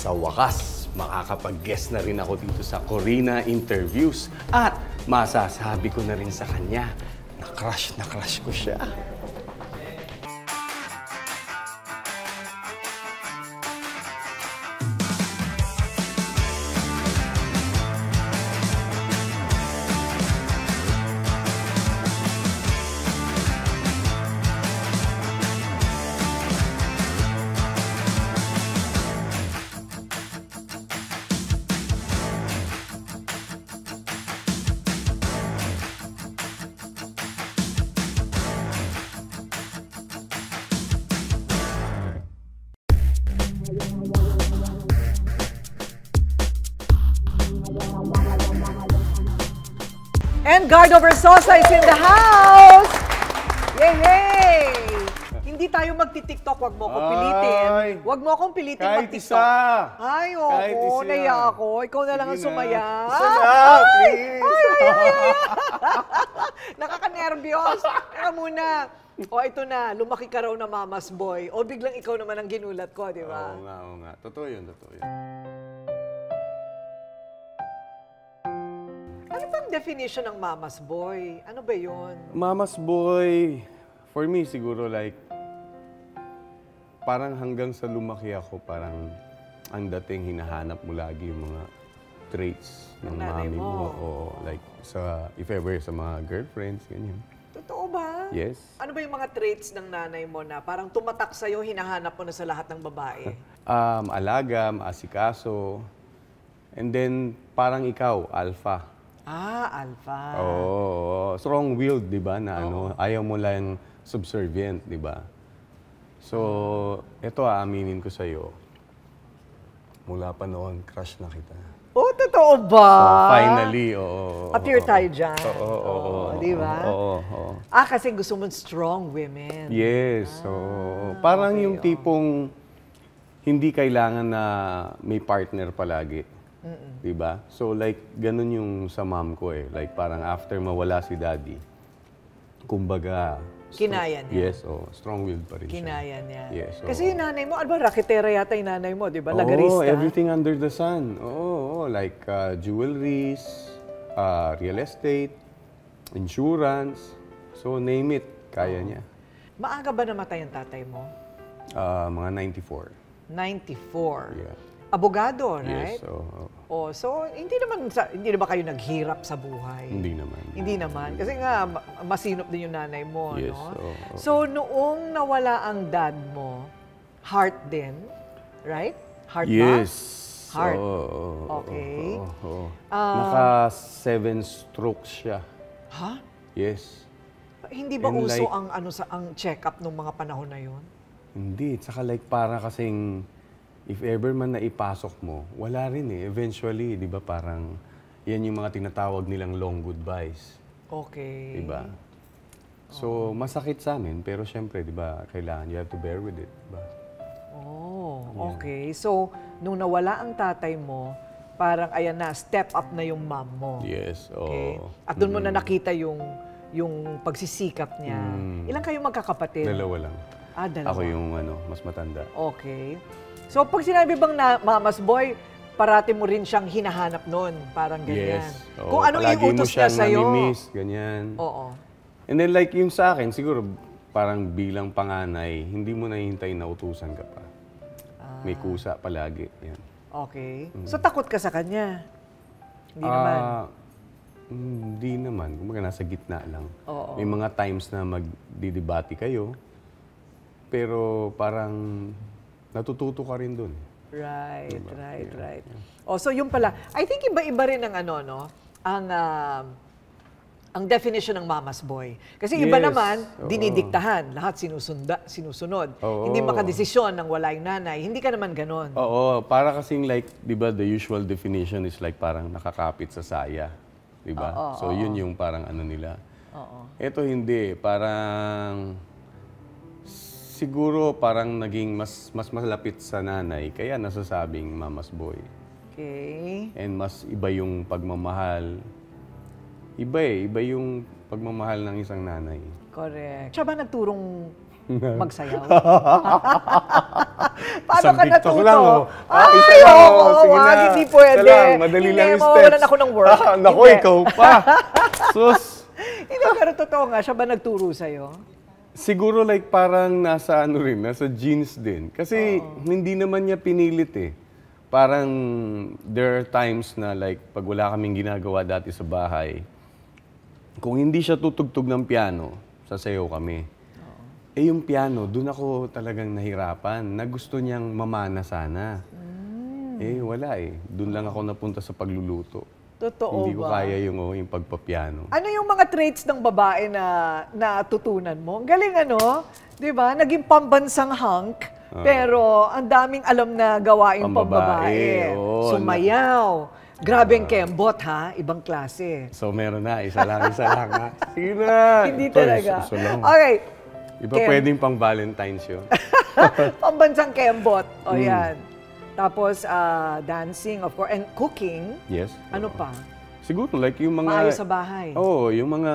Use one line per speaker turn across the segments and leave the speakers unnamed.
Sa wakas, makakapag-guest na rin ako dito sa Corina Interviews at masasabi ko na rin sa kanya na crush ko siya.
And Gardo Versosa is in the house! Yay! Hindi tayo magti-TikTok, wag mo akong pilitin. Wag mo akong pilitin mag-TikTok. Ay, oo, naiya ako. Ikaw na lang ang sumaya.
Isa na, please!
Ay. Nakaka-nervyos. Teka muna. O, ito na, lumaki ka raw na mama's boy. O, biglang ikaw naman ang ginulat ko, di ba?
Oo nga. Totoo yun.
Ano bang definition ng mama's boy? Ano ba yun?
Mama's boy, for me siguro like, parang hanggang sa lumaki ako, parang ang dating hinahanap mo lagi yung mga traits ng mami mo. O like, if ever sa mga girlfriends, ganyan.
Totoo ba?
Yes.
Ano ba yung mga traits ng nanay mo na parang tumatak sa'yo, hinahanap mo na sa lahat ng babae?
Alaga, maasikaso, and then parang ikaw, alpha.
Alpha.
Oo, strong-willed, di ba? Na ayaw mo lang subservient, di ba? So, ito aaminin ko sa'yo. Mula pa noon, crush na kita.
Oh, totoo ba?
So, finally, oo.
Appear tayo dyan.
Oo.
Di ba?
Oo.
Kasi gusto mo strong women.
Yes. So, parang okay, yung tipong hindi kailangan na may partner palagi. Diba? So like, ganun yung sa mom ko eh. Like parang after mawala si daddy, kumbaga...
Kinaya niya.
Yes, strong-willed pa rin siya.
Kinaya niya.
Yes,
kasi yung nanay mo, ano ba, raketera yata yung nanay mo, di ba? Lagarista.
Everything under the sun. Like jewelries, real estate, insurance. So name it, kaya niya.
Maaga ba namatay ang tatay mo?
Mga 94.
94?
Yeah.
Abogado, right?
Yes,
so hindi naman kayo naghirap sa buhay?
Hindi naman.
Hindi naman. Kasi nga, masinop din yung nanay mo,
yes,
no? So, noong nawala ang dad mo, heart din, right? Heart
yes.
ba? Heart. Okay.
Naka 7 strokes siya.
Ha?
Yes.
Hindi ba uso ang check-up nung mga panahon na yun?
Hindi. Tsaka like para kasing if ever man na ipasok mo, wala rin eh. Eventually, di ba parang yan yung mga tinatawag nilang long goodbyes.
Okay.
Di ba? So, masakit sa amin, pero syempre, di ba, kailangan, you have to bear with it. Diba?
Okay. So, nung nawala ang tatay mo, parang ayan na, step up na yung mom mo.
Yes.
Okay. At doon mo na nakita yung pagsisikap niya. Ilan kayong magkakapatid?
Dalawa lang.
Dalawa.
Ako yung mas matanda.
Okay. So, pag sinabi bang na mama's boy, parati mo rin siyang hinahanap noon, parang ganyan.
Yes.
Kung anong iutos niya sa'yo.
Namimiss, ganyan.
Oo.
And then like yung sa akin, siguro parang bilang panganay, hindi mo nahihintay na utusan ka pa. May kusa palagi. Yan.
Okay. So, takot ka sa kanya? Hindi naman?
Hindi naman. Kumbaga nasa gitna lang.
Oo.
May mga times na magdidebate kayo, pero parang natututo ka rin dun.
Right. So yung pala, I think iba-iba rin ang ang definition ng mama's boy. Kasi iba naman, dinidiktahan, lahat sinusunod. Hindi makadesisyon ng wala yung nanay. Hindi ka naman ganon.
Oo, para kasing like, di ba, the usual definition is like parang nakakapit sa saya. Di ba? So yun yung parang ano nila. Ito hindi, parang siguro parang naging mas malapit sa nanay, kaya nasasabing mama's boy.
Okay.
And mas iba yung pagmamahal. Iba yung pagmamahal ng isang nanay.
Correct. Siya ba nagturong Magsayaw. Paano
Isang
ka
TikTok
natuto?
lang, oh.
Ay,
Isa lang, oh.
oo,
Sige
wag,
na.
hindi pwede.
Isa lang, madali lang yung steps.
mawawalan ako ng work.
Naku,
Hindi.
ikaw pa. Sus.
Hindi, pero totoo nga, siya ba nagturo sa'yo?
Siguro like parang nasa ano rin, nasa genes din. Kasi hindi naman niya pinilit eh. Parang there are times na like pag wala kaming ginagawa dati sa bahay, kung hindi siya tutugtog ng piano, sasayaw kami. Eh yung piano, dun ako talagang nahirapan. Na gusto niyang mamana sana. Eh wala eh. Dun lang ako napunta sa pagluluto.
Totoo
Hindi ko
ba?
kaya yung pagpapiano.
Ano yung mga traits ng babae na natutunan mo? Ang galing ano, 'di ba? Naging pambansang hunk, pero ang daming alam na gawain
Pambabae,
pambabae.
oo.
Sumayaw. Grabe ang kembot ha, ibang klase.
So meron na, isa lang ha. Sige na.
Hindi
Ito,
talaga.
isa lang.
Okay.
Iba
Kem-
pwedeng pang Valentine's yun.
Pambansang kembot. O yan. Tapos dancing, of course, and cooking.
Yes.
Ano pa?
Siguro like yung mga...
Maayos sa bahay.
Oo, yung mga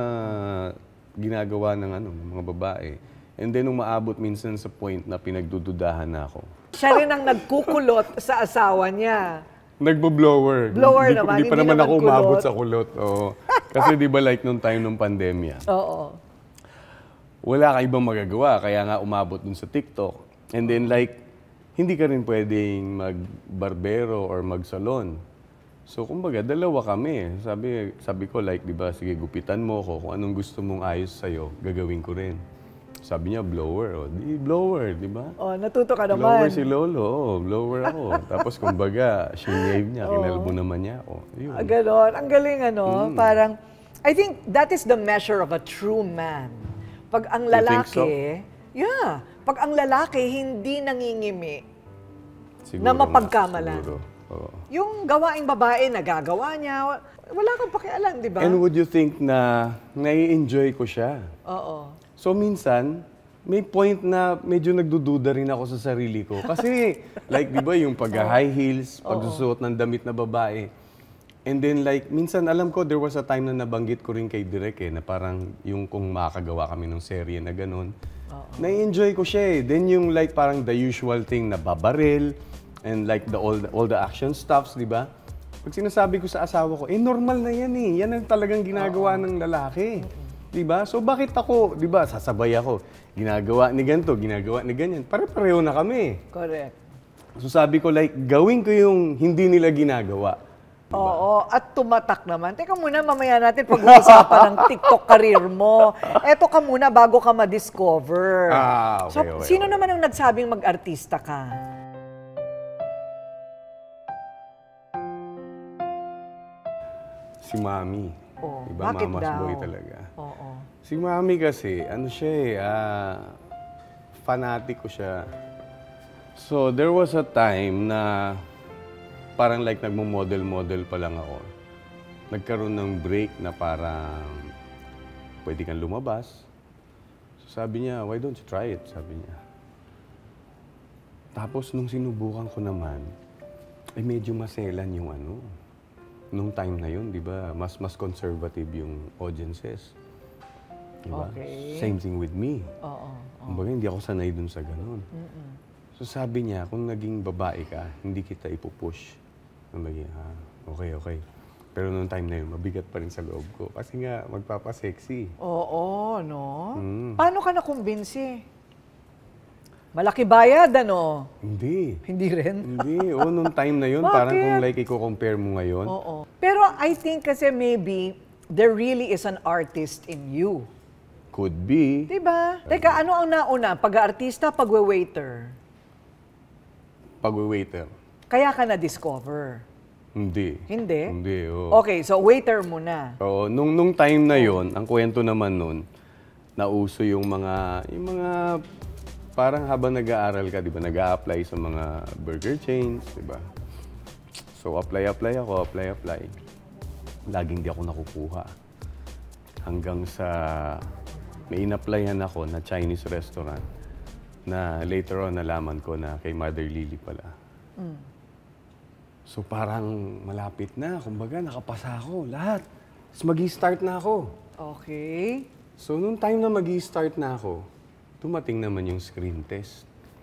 ginagawa ng mga babae. And then nung maabot minsan sa point na pinagdududahan na ako.
Siya rin ang nagkukulot sa asawa niya.
Nagbo-blower.
Blower
Hindi
naman,
pa
hindi
naman
naman
ako umabot
kulot.
sa kulot. Oo. Kasi di ba like nung time nung pandemya,
Oo.
wala ka ibang magagawa. Kaya nga umabot dun sa TikTok. And then like, hindi ka rin pwedeng mag-barbero or mag-salon. So, kumbaga, dalawa kami. Sabi ko, like, di ba, sige, gupitan mo ko. Kung anong gusto mong ayos sa'yo, gagawin ko rin. Sabi niya, blower. O, di, blower, di ba?
Oh, natuto ka
Blower
naman.
si Lolo. Oh, blower ako. Tapos, kumbaga, shinave niya. Kinalbo naman niya ako. Yun.
Ganon. Ang galing, ano? Parang, I think that is the measure of a true man. Pag ang
You think so?
lalaki, yeah. Pag ang lalaki hindi nangingimi,
Siguro
na
nga,
mapagkamalan.
siguro. Oo.
yung gawaing babae, nagagawa niya, wala kang pakialam, di ba?
And would you think na nai-enjoy ko siya?
Oo.
So minsan, may point na medyo nagdududa rin ako sa sarili ko. Kasi, like, di ba, yung pag-high heels, pagsusuot ng damit na babae. And then, like, minsan, alam ko, there was a time na nabanggit ko rin kay Direk na parang yung kung makagawa kami ng serye na ganun. Na-enjoy ko siya eh. Then yung like, parang the usual thing na babaril, and like all the action stuffs, di ba? Pag sinasabi ko sa asawa ko, normal na yan eh. Yan ang talagang ginagawa ng lalaki. Di ba? So bakit ako, di ba, sasabay ako, ginagawa ni ganito, ginagawa ni ganyan. Pare-pareho na kami.
Correct.
So sabi ko, like, gawin ko yung hindi nila ginagawa.
Oo, at tumatak naman. Teka muna, mamaya natin pag-uusapan ng TikTok career mo. Eto ka muna bago ka ma-discover.
Okay,
So,
okay,
sino
okay.
naman ang nagsabing mag-artista ka?
Si Mami.
Oh,
Iba,
bakit
mama's
daw?
boy talaga.
Oo.
Si Mami kasi, ano siya fanatiko siya. So, there was a time na parang like nagmo-model-model pa lang ako. Nagkaroon ng break na parang pwede kang lumabas. So, sabi niya, why don't you try it? Sabi niya. Tapos, nung sinubukan ko naman, medyo maselan yung nung time na yun, di ba? Mas conservative yung audiences. Diba?
Okay.
Same thing with me.
Oo.
Kumbaga, hindi ako sanay dun sa ganun. So sabi niya, kung naging babae ka, hindi kita ipupush. Sabi niya, okay. Pero nung time na yun, mabigat pa rin sa loob ko. Kasi nga, magpapasexy.
Oo, no? Paano ka nakumbinsi? Malaki bayad, ano?
Hindi.
Hindi rin?
Hindi. Nung time na yun,
Bakit?
parang kung like i-compare mo ngayon.
Oo. Pero I think kasi maybe there really is an artist in you.
Could be.
Diba? Teka, ano ang nauna? Pag-artista, pag-waiter?
Pag-waiter.
Kaya ka na-discover?
Hindi.
Hindi?
Hindi, oo.
Okay, so waiter muna.
Oo, nung time na yon, ang kwento naman nun, nauso yung mga parang habang nag-aaral ka, di ba, nag-a-apply sa mga burger chains, di ba? So, apply ako. Laging di ako nakukuha. Hanggang sa may in-applyan ako na Chinese restaurant na later on nalaman ko na kay Mother Lily pala. So, parang malapit na. Kumbaga, nakapasa ako. Lahat. Tapos mag-i-start na ako.
Okay.
So, nung time na mag-i-start na ako, dumating naman yung screen test.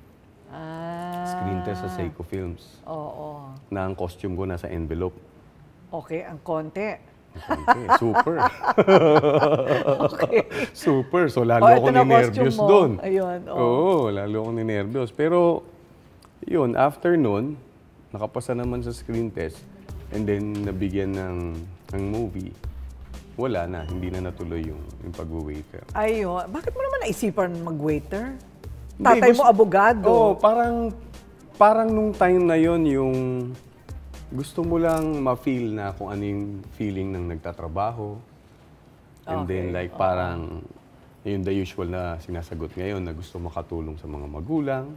Screen test sa Seiko Films.
Oo.
Na ang costume ko nasa envelope.
Okay, ang konti.
Okay, super.
Okay.
Super. So, lalo ako ninervyos doon.
Ayun.
Oo, lalo ako ninervyos. Pero, yun, after nun, nakapasa naman sa screen test, and then nabigyan ng movie, wala na, hindi na natuloy yung pag-waiter.
Ayun. Bakit mo naman naisipan mag-waiter?
Hindi,
Tatay mo abogado.
Oo, parang nung time na yon yung gusto mo lang ma-feel na kung ano yung feeling ng nagtatrabaho. And then like parang yun the usual na sinasagot ngayon na gusto makatulong sa mga magulang.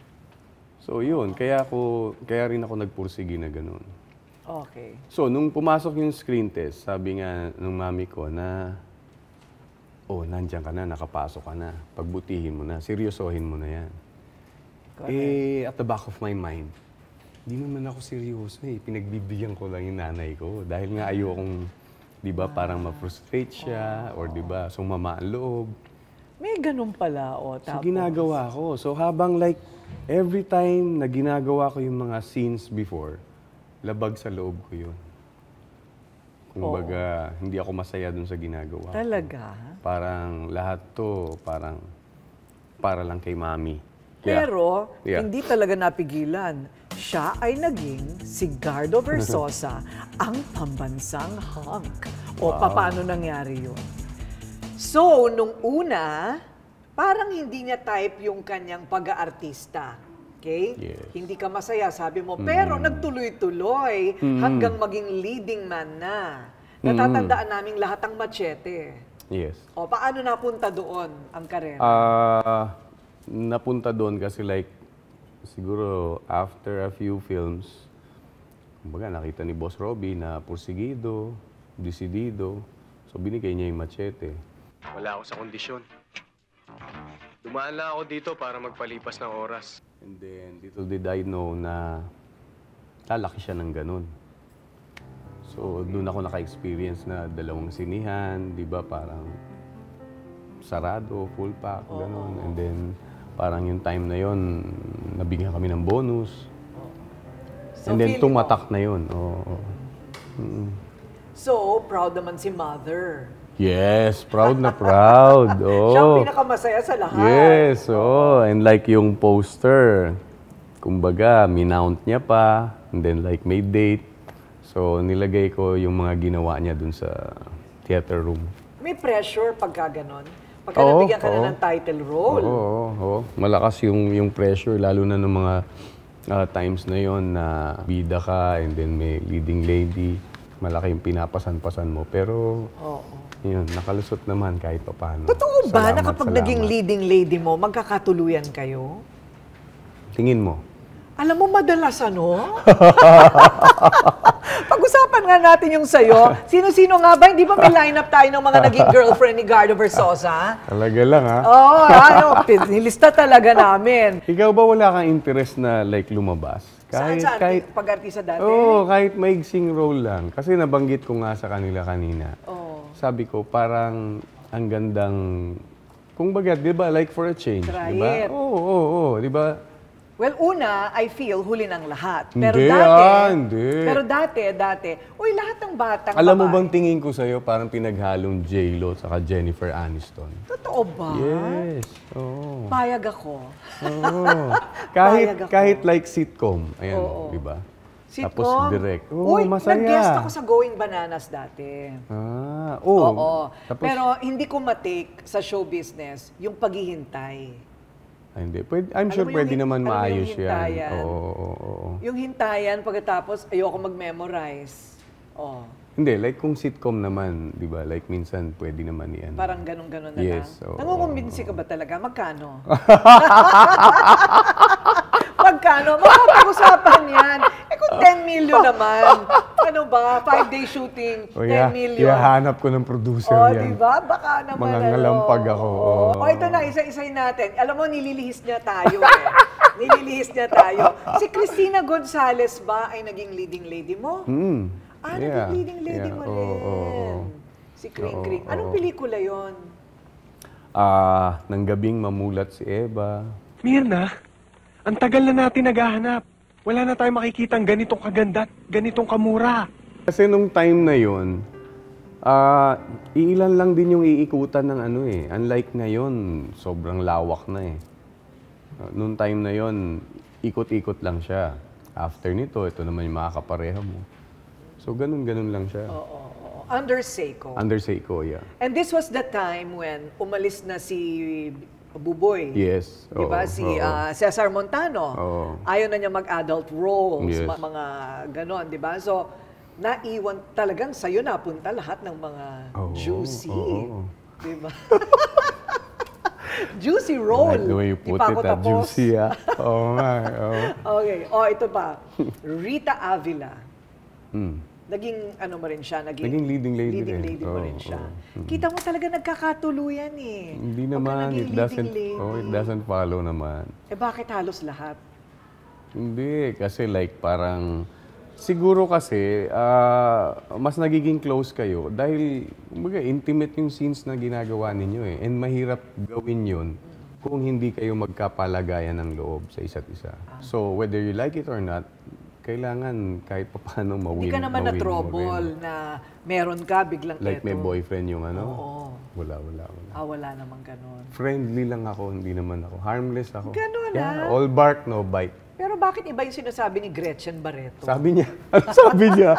So yun, kaya rin ako nagpursigi na ganun.
Okay.
So nung pumasok yung screen test, sabi nga ng mami ko na nandiyan ka na, nakapasok ka na. Pagbutihin mo na, seryosohin mo na yan. At the back of my mind, di naman ako seryoso eh. Pinagbibigyan ko lang yung nanay ko. Dahil nga ayokong, di ba, parang ma-frustrate siya, or di ba, sumama ang loob.
May ganun pala,
So ginagawa ko. So habang like, every time na ginagawa ko yung mga scenes before, labag sa loob ko yun. Kumbaga, hindi ako masaya dun sa ginagawa.
Talaga?
Parang lahat to, para lang kay mami.
Pero, hindi talaga napigilan. Siya ay naging si Gardo Versosa, ang pambansang hunk. O paano nangyari yun? So, nung una, parang hindi niya type yung kanyang pag-aartista. Okay?
Yes.
Hindi ka masaya, sabi mo. Pero nagtuloy-tuloy hanggang maging leading man na. Natatandaan naming lahat ang Machete.
Yes.
O, paano napunta doon ang karera?
Napunta doon kasi like, siguro after a few films, kumbaga nakita ni Boss Robbie na pursigido, desidido. So binigay niya yung Machete. Wala ako sa kondisyon. Dumaan lang ako dito para magpalipas ng oras. And then, little did I know na lalaki siya ng ganun. So, doon ako naka-experience na 2 sinihan, di ba, parang sarado, full pack, ganun. And then, parang yung time na yon nabigyan kami ng bonus.
So,
and then, tumatak na yun.
So, proud naman si Mother.
Yes, proud na proud.
Siya ang pinakamasaya sa lahat.
Yes, and like yung poster, kumbaga, minount niya pa, and then like may date. So, nilagay ko yung mga ginawa niya dun sa theater room.
May pressure pagka ganon? Pagka nabigyan ka na ng title role?
Oo. Malakas yung pressure, lalo na ng mga times na yon na bida ka, and then may leading lady. Malaki yung pinapasan-pasan mo. Pero, yun, nakalusot naman kahit pa paano.
Totoo ba na kapag naging leading lady mo, magkakatuluyan kayo?
Tingin mo?
Alam mo, madalas Pag-usapan nga natin yung sayo. Sino-sino nga ba? Hindi ba may lineup tayo ng mga naging girlfriend ni Gardo Versosa?
Talaga lang, ha?
Nilista talaga namin.
Ikaw ba wala kang interest na like lumabas?
Saan pag-artista dati?
Kahit maigsing role lang. Kasi nabanggit ko nga sa kanila kanina. Sabi ko, parang ang gandang, kung baga, di ba, like for a change.
Try
di ba?
it.
Oo, di ba?
Well, una, I feel huli ng lahat.
Pero
dati, lahat ng batang
Alam mo
babae.
bang tingin ko sa'yo, parang pinaghalong J-Lo at Jennifer Aniston?
Totoo ba?
Yes. Oo.
Payag ako.
Kahit like sitcom. Ayan, di ba?
Sitcom?
Tapos direct. Masaya.
Nag-guest ako sa Going Bananas dati.
Oo.
Pero hindi ko matake sa show business yung paghihintay.
Hindi. I'm sure pwede naman maayos yan.
Yung hintayan, pagkatapos ayoko mag-memorize.
Hindi, like kung sitcom naman, di ba? Like minsan pwede naman yan.
Parang ganun-ganun na
lang.
Nangungumbinsi ka ba talaga? Magkano? Magkano? Makapag-usapan yan. Kung 10 million naman, ano ba? 5-day shooting, 10 million.
Ihahanap ko ng producer yan.
Diba? Baka naman
Mangangalampag ako.
Ito na, isa-isay natin. Alam mo, nililihis niya tayo Nililihis niya tayo. Si Cristina Gonzalez ba ay naging leading lady mo? Naging leading lady mo rin. Si Kring Kring. Anong pelikula yon?
ng gabing mamulat si Eva.
Mirna, ang tagal na natin naghahanap. Wala na tayong makikitang ganitong kaganda at ganitong kamura.
Kasi nung time na yon, iilan lang din yung iikutan ng ano eh. Unlike ngayon, sobrang lawak na eh. Nung time na yon, ikot-ikot lang siya. After nito, ito naman yung mga kapareha mo. So, ganun-ganun lang siya.
Oo. Under Seiko.
Under Seiko, yeah.
And this was the time when umalis na si Buboy.
Yes.
Di ba? Si Cesar Montano.
Oo.
Ayaw na niya mag-adult roles,
Yes.
mga ganon, di ba? So, naiwan talagang sa'yo napunta lahat ng mga juicy. Di ba? Juicy role.
Like the way you put
Di pa ako
it, that
tapos.
juicy, Oo nga, oo.
Okay. Ito pa. Rita Avila. Naging ano mo rin siya?
Naging leading lady
Leading
rin.
lady mo rin siya.
Oo.
Kita mo talaga nagkakatuluyan eh.
Hindi
Huwag ka
naman,
naging
it
leading
doesn't
lady.
follow naman.
Bakit halos lahat?
Hindi, kasi like parang, siguro kasi, mas nagiging close kayo dahil, kumbaga, intimate yung scenes na ginagawa ninyo eh. And mahirap gawin yun kung hindi kayo magkapalagayan ng loob sa isa't isa. So, whether you like it or not, kailangan kahit paano mawin.
Hindi ka naman na-trouble na meron ka biglang
Like may
eto.
boyfriend yung ano?
Oo.
Wala.
Wala naman ganun.
Friendly lang ako, hindi naman ako. Harmless ako.
Ganun,
Yeah, all bark, no bite.
Pero bakit iba yung sinasabi ni Gretchen Barreto?
Sabi niya. Ano sabi niya?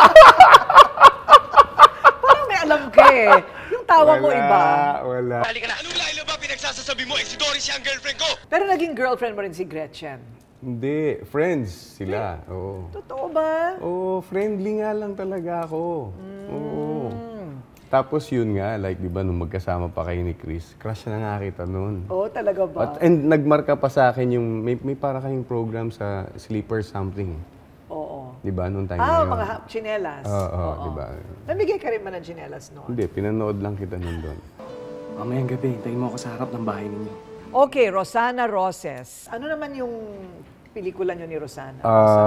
Parang may alam ka eh. Yung tawa mo iba.
Wala.
Anong Laila ba pinagsasasabi mo? Si Doris siya ang girlfriend ko!
Pero naging girlfriend mo rin si Gretchen.
Hindi. Friends sila. Oo.
Totoo ba?
Oo, friendly nga lang talaga ako. Oo. Tapos yun nga, like, di ba, nung magkasama pa kayo ni Chris, crush na nga kita noon.
Oo, talaga ba?
And nagmarka pa sa akin yung, may para kayong program sa Sleeper something.
Oo.
Di ba, nung time na yun?
Mga chinelas.
Oo, di ba?
Namigay ka rin ba ng chinelas noon?
Hindi, pinanood lang kita nun doon.
Mamayang gabi, hintayin mo ako sa harap ng bahay ninyo.
Okay, Rosana Roses. Ano naman yung pelikula nyo ni Rosana?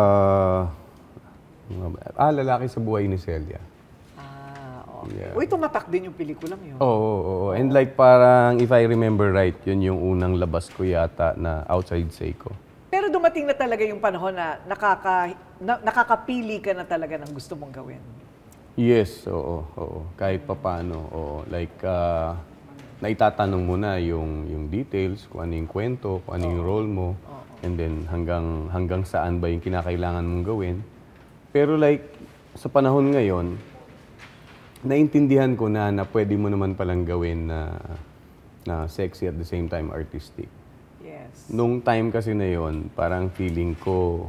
Lalaki sa buhay ni Celia.
Okay.
Yeah.
Uy, tumatak din yung pelikulang yun.
Oo. And like parang, if I remember right, yun yung unang labas ko yata na outside Seiko.
Pero dumating na talaga yung panahon na nakakapili ka na talaga ng gusto mong gawin.
Yes, oo. Kahit papaano, oo. Like, naitatanong mo na yung details, kung ano yung kwento, kung ano yung role mo, and then hanggang saan ba yung kinakailangan mong gawin. Pero like, sa panahon ngayon, naintindihan ko na pwede mo naman palang gawin na sexy at the same time artistic.
Yes.
Nung time kasi na yon, parang feeling ko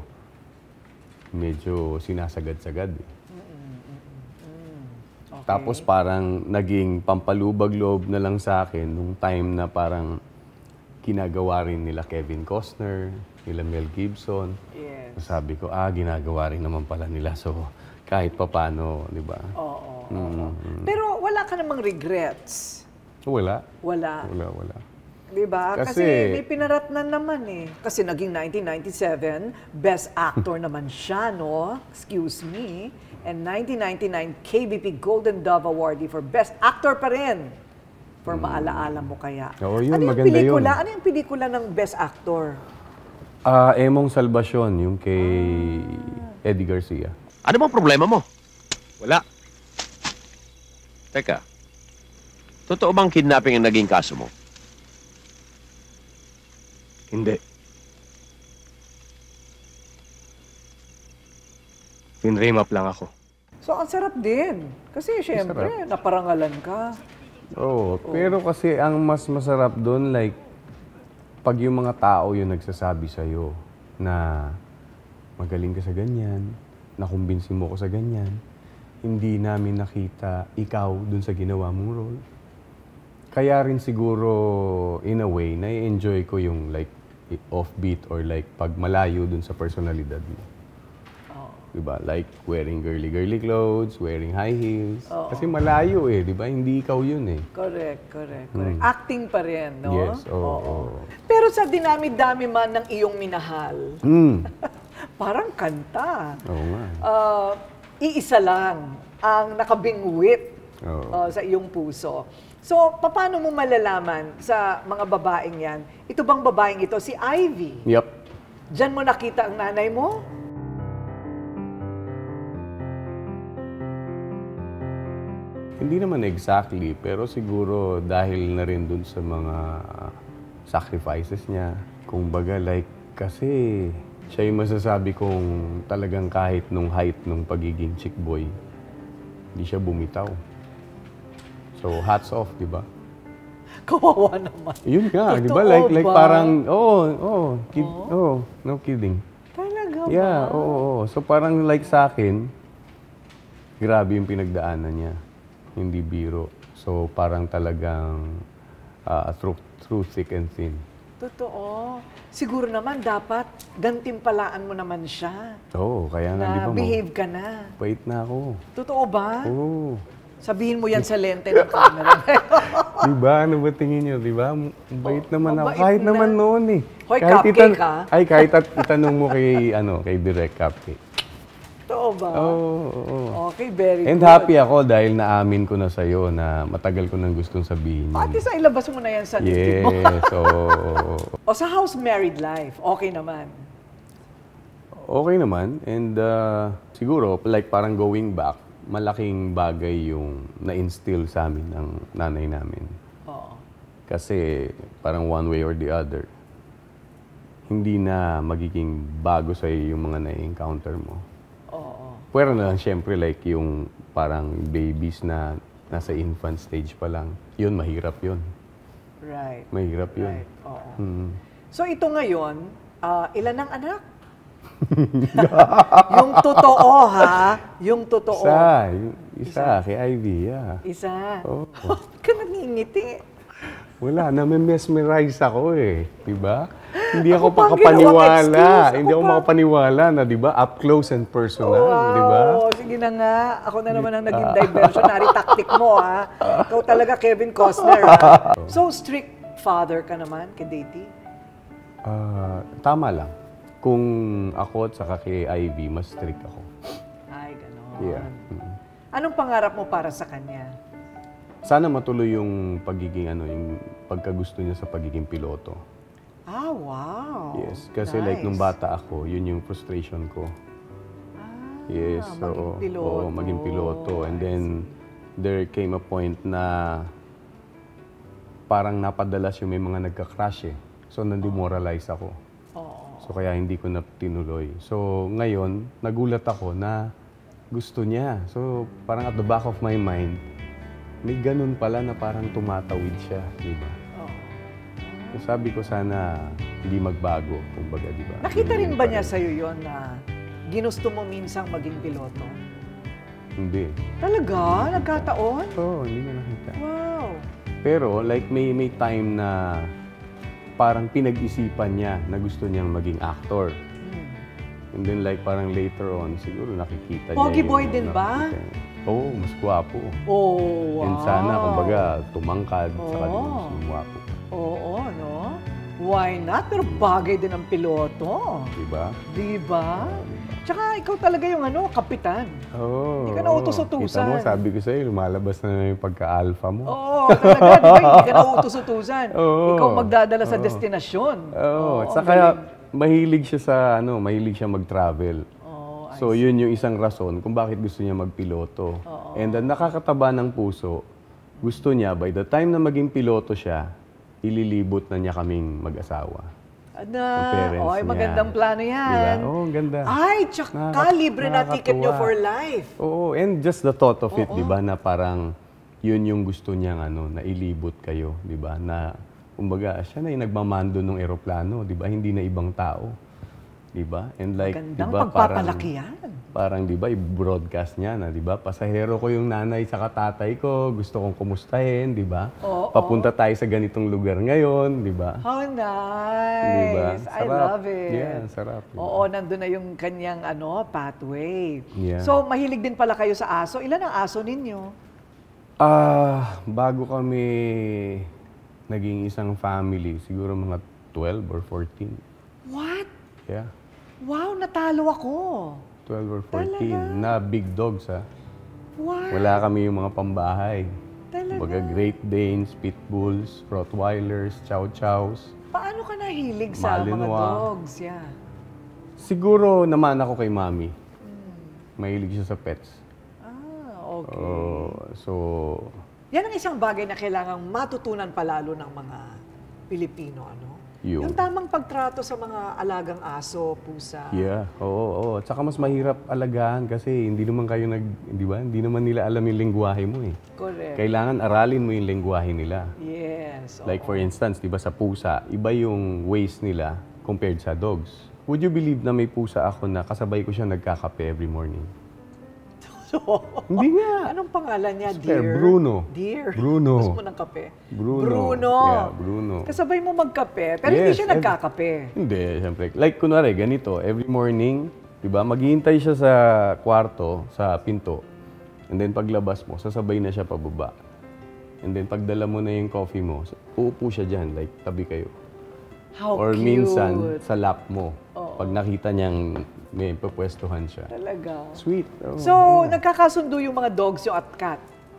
medyo sinasagad-sagad.
Okay.
Tapos parang naging pampalubag-loob na lang sa akin nung time na parang ginagawa rin nila Kevin Costner, nila Mel Gibson.
Yes.
Sabi ko, ginagawa rin naman pala nila. So, kahit papano, di ba?
Oo. Pero wala ka namang regrets.
Wala.
Wala. Di ba? Kasi may pinaratnan naman eh. Kasi naging 1997, Best Actor naman siya, no? Excuse me. And 1999, KBP Golden Dove Awardee for Best Actor pa rin. For maalaala mo kaya.
Oo, yun,
ano yung
maganda
pelikula?
yun.
Ano yung pelikula ng Best Actor?
Emong Salvacion, yung kay Eddie Garcia.
Ano bang problema mo? Wala. Teka, totoo bang kidnapping ang naging kaso mo?
Hindi. Pinrame up lang ako.
So, ang sarap din. Kasi syempre, naparangalan ka.
Oo, pero kasi ang mas masarap doon, like, pag yung mga tao yung nagsasabi sa'yo na magaling ka sa ganyan, nakumbinsi mo ko sa ganyan, hindi namin nakita ikaw dun sa ginawa mong role. Kaya rin siguro, in a way, na-enjoy ko yung like offbeat or like pag malayo dun sa personalidad mo. Diba? Like wearing girly clothes, wearing high heels. Kasi malayo eh, diba? Hindi ikaw yun eh.
Correct. Acting pa rin, no?
Yes, oo.
Pero sa dinami-dami man ng iyong minahal, parang kanta.
Oo nga.
Iisa lang ang nakabingwit
Oo.
sa iyong puso. So, paano mo malalaman sa mga babaeng yan? Ito bang babaeng ito, si Ivy?
Yep.
Diyan mo nakita ang nanay mo?
Hindi naman exactly, pero siguro dahil na rin dun sa mga sacrifices niya. Kung baga, like, kasi siya yung masasabi kong talagang kahit nung height nung pagiging chick boy, hindi siya bumitaw. So, hats off, di ba?
Kawawa naman.
Yun nga, di ba?
Totoo
Like
ba?
parang, no kidding.
Talaga ba?
Yeah, oo. So, parang like sa akin, grabe yung pinagdaanan niya. Hindi biro. So, parang talagang through thick and thin.
Totoo. Siguro naman dapat gantimpalaan mo naman siya.
Oo, kaya nga, di
Na
ba,
behave ka na.
bait na ako.
Totoo ba?
Oo.
Sabihin mo yan sa lente ng camera.
Di ba? Ano ba tingin niyo? Di ba? Bait naman ako.
mabait
Kahit
na.
naman noon eh.
Hoy, cupcake, ha?
Ay, kahit itanong mo kay Direk Cupcake.
Totoo ba?
Oo.
Okay, very
And
good.
happy ako dahil naamin ko na sa'yo na matagal ko nang gustong sabihin yun.
Pati sa ilabas mo na yan sa dibdib mo.
Yes, oo.
O sa house married life, okay naman.
Okay naman. And siguro, like parang going back, malaking bagay yung na-instill sa amin ng nanay namin.
Oo.
Kasi parang one way or the other, hindi na magiging bago sa'yo yung mga na-encounter mo.
Oo.
Pero na lang, syempre, like yung parang babies na nasa infant stage pa lang, yun, mahirap yun.
Right.
Mahirap yun.
Right. Oo.
Mm.
So ito ngayon, ilan ang anak? Yung totoo, ha? Yung totoo.
Isa, kay Ivy, yeah.
Isa.
Oo.
Bakit ka nangingiti?
Wala, na-mesmerize ako eh. Diba? Hindi ako
pa ang
makapaniwala.
ginawang excuse.
Hindi ako makapaniwala na, diba, up close and personal,
Wow.
diba?
Sige na nga. Ako na naman ang naging diversionary tactic mo, ha? Ikaw talaga, Kevin Costner, ha? So, strict father ka naman kay Daty?
Tama lang. Kung ako at saka kay Ivy, mas strict ako.
Ay, gano'n.
Yeah.
Anong pangarap mo para sa kanya?
Sana matuloy yung pagiging yung pagkagusto niya sa pagiging piloto.
Ah, wow.
Yes, kasi
Nice.
like nung bata ako, yun yung frustration ko. Yes,
maging piloto.
oo, maging piloto. And then there came a point na parang napadalas yung may mga nagka-crash eh. So nandemoralize ako.
Oo.
So kaya hindi ko na tinuloy. So ngayon, nagulat ako na gusto niya. So parang at the back of my mind, may ganun pala na parang tumatawid siya, di ba?
Oo.
So sabi ko sana hindi magbago, kumbaga, di ba?
Nakita rin
Yun
ba
pa
niya sa'yo yon na ginusto mo minsang maging piloto?
Hindi.
Talaga? Nagkataon?
Oo, hindi niya nakita.
Wow.
Pero like may time na parang pinag-isipan niya na gusto niyang maging actor. And then like parang later on, siguro nakikita
Pogi
niya
boy din ba?
Oo, mas gwapo.
Oh, wow.
And sana, kumbaga, tumangkad, saka din
Oo.
mas gwapo.
Oo, no? Why not? Pero bagay din ang piloto.
Diba?
Di ba? Tsaka ikaw talaga yung kapitan.
Oo.
Hindi ka nautos-utusan.
Kita mo, sabi ko sa'yo, lumalabas na yung pagka-alpha mo.
Oo, talaga. Di ba? Hindi ka nautos-utusan.
Oo.
Ikaw magdadala sa destinasyon.
Oo.
ang
Saka
galing.
mahilig siya sa, mahilig siya mag-travel.
Oo,
So, yun yung isang rason kung bakit gusto niya magpiloto. And nakakataba ng puso, gusto niya, by the time na maging piloto siya, ililibot na niya kaming mag-asawa. Ang parents
Ay,
niya.
magandang plano yan.
Diba? Oo, ang ganda.
Ay, tsaka libre na ticket nyo for life.
Oo, and just the thought of it, di ba, na parang yun yung gusto niyang na ilibot kayo, di ba, na kumbaga, siya na yung nagmamando ng eroplano, di ba, hindi na ibang tao. Di ba? And like, di
Magandang
ba,
pagpapalaki yan.
parang di ba, i-broadcast niya na, di ba, pasahero ko yung nanay sa tatay ko, gusto kong kumustahin, di ba?
Oo.
Papunta tayo sa ganitong lugar ngayon, di ba?
How nice.
Di ba?
I love it.
Yeah, sarap. di ba?
Oo, nandun na yung kanyang pathway.
Yeah.
So, mahilig din pala kayo sa aso. Ilan ang aso ninyo?
Bago kami naging isang family, siguro mga 12 or 14.
What?
Yeah,
Wow, natalo ako.
12 or 14.
Talaga?
Na big dogs, ha.
What?
Wala kami yung mga pambahay. Kumbaga, Great Danes, Pitbulls, Rottweilers, Chow Chows.
Paano ka nahilig sa mga
Malinois.
dogs? Yeah.
Siguro naman ako kay Mami. Mahilig siya sa pets.
Okay.
So,
Yan ang isang bagay na kailangang matutunan palalo ng mga Pilipino, ano?
Yung-
Yung tamang pagtrato sa mga alagang aso, pusa.
yeah, oo. Tsaka mas mahirap alagaan kasi hindi naman kayo di ba? Hindi naman nila alam yung lengguwahe mo eh.
Correct.
Kailangan aralin mo yung lengguwahe nila.
Yes.
Like
oo.
for instance, di ba sa pusa, iba yung ways nila compared sa dogs. Would you believe na may pusa ako na kasabay ko siya nagkakape every morning? Hindi nga.
Anong pangalan niya?
Sir,
Dear?
Bruno.
Dear?
Bruno.
Gusto mo ng kape?
Bruno.
Bruno.
Yeah, Bruno.
Kasabay mo magkape, pero hindi
Yes,
siya nagkakape.
Hindi, siyempre. Like, kunwari, ganito, every morning, di ba, maghihintay siya sa kwarto, sa pinto. And then, paglabas mo, sasabay na siya pababa. And then, pagdala mo na yung coffee mo, uupo siya dyan, like, tabi kayo.
How
Or
cute.
minsan, sa lap mo. Pag nakita niyang may papwestuhan siya.
Talaga.
Sweet. Oh.
So, nagkakasundo yung mga dogs yung at cat.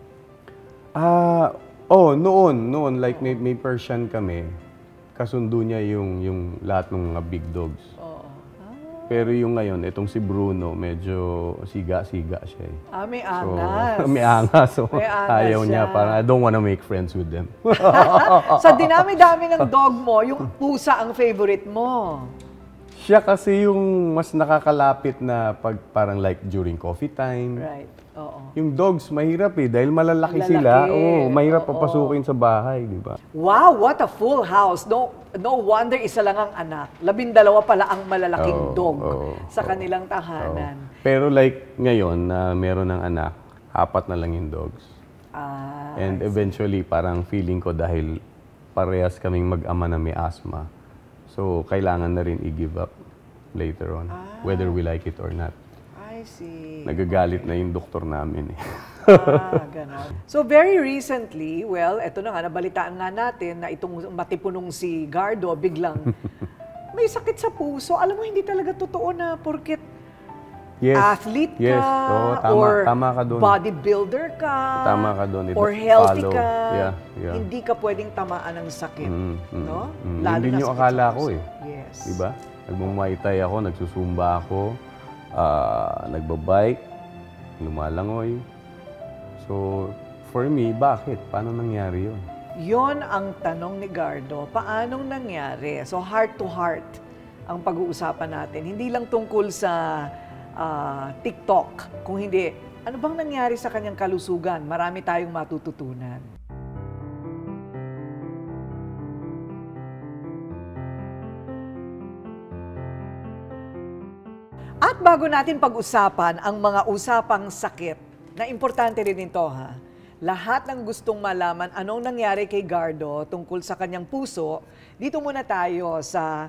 Noon. Like, may Persian kami. Kasundo niya yung lahat ng mga big dogs. Pero yung ngayon, itong si Bruno, medyo siga-siga siya eh.
May angas.
May angas. So,
May angas
ayaw niya.
siya.
Parang, I don't wanna make friends with them.
Sa dinami-dami ng dog mo, yung pusa ang favorite mo.
Siya kasi yung mas nakakalapit na pag parang like during coffee time.
Right. Oo.
Yung dogs, mahirap eh. Dahil malalaki
Malalaki.
sila. Oo, mahirap
Oo.
papasukin sa bahay, di ba?
Wow, what a full house. No wonder isa lang ang anak. 12 pala ang malalaking
Oo,
dog
oo,
sa kanilang tahanan.
Pero like ngayon na meron ng anak, 4 na lang yung dogs.
Ah,
And eventually, parang feeling ko dahil parehas kaming mag-ama na may asthma. So, kailangan na rin i-give up later on, whether we like it or not.
I see.
Nagagalit na yung doktor namin eh.
Ganon. So very recently, well, eto na nga, nabalitaan nga natin na itong matipunong si Gardo biglang may sakit sa puso. Alam mo, hindi talaga totoo na porket
Yes.
athlete ka,
Yes. Oo,
or
tama ka dun.
bodybuilder ka,
Tama ka dun.
or healthy
Follow.
ka,
Yeah.
hindi ka pwedeng tamaan ng sakit. No?
Yun din yung
sakit sa
akala ko
puso.
eh.
Yes.
Diba? Nagmuay thai ako, nagsusumba ako, nagbabike, lumalangoy. So, for me, bakit? Paano nangyari yun?
Yon ang tanong ni Gardo, paanong nangyari? So heart to heart ang pag-uusapan natin. Hindi lang tungkol sa TikTok. Kung hindi, ano bang nangyari sa kanyang kalusugan? Marami tayong matututunan. At bago natin pag-usapan ang mga usapang sakit, na importante rin ito ha, lahat ng gustong malaman anong nangyari kay Gardo tungkol sa kanyang puso, dito muna tayo sa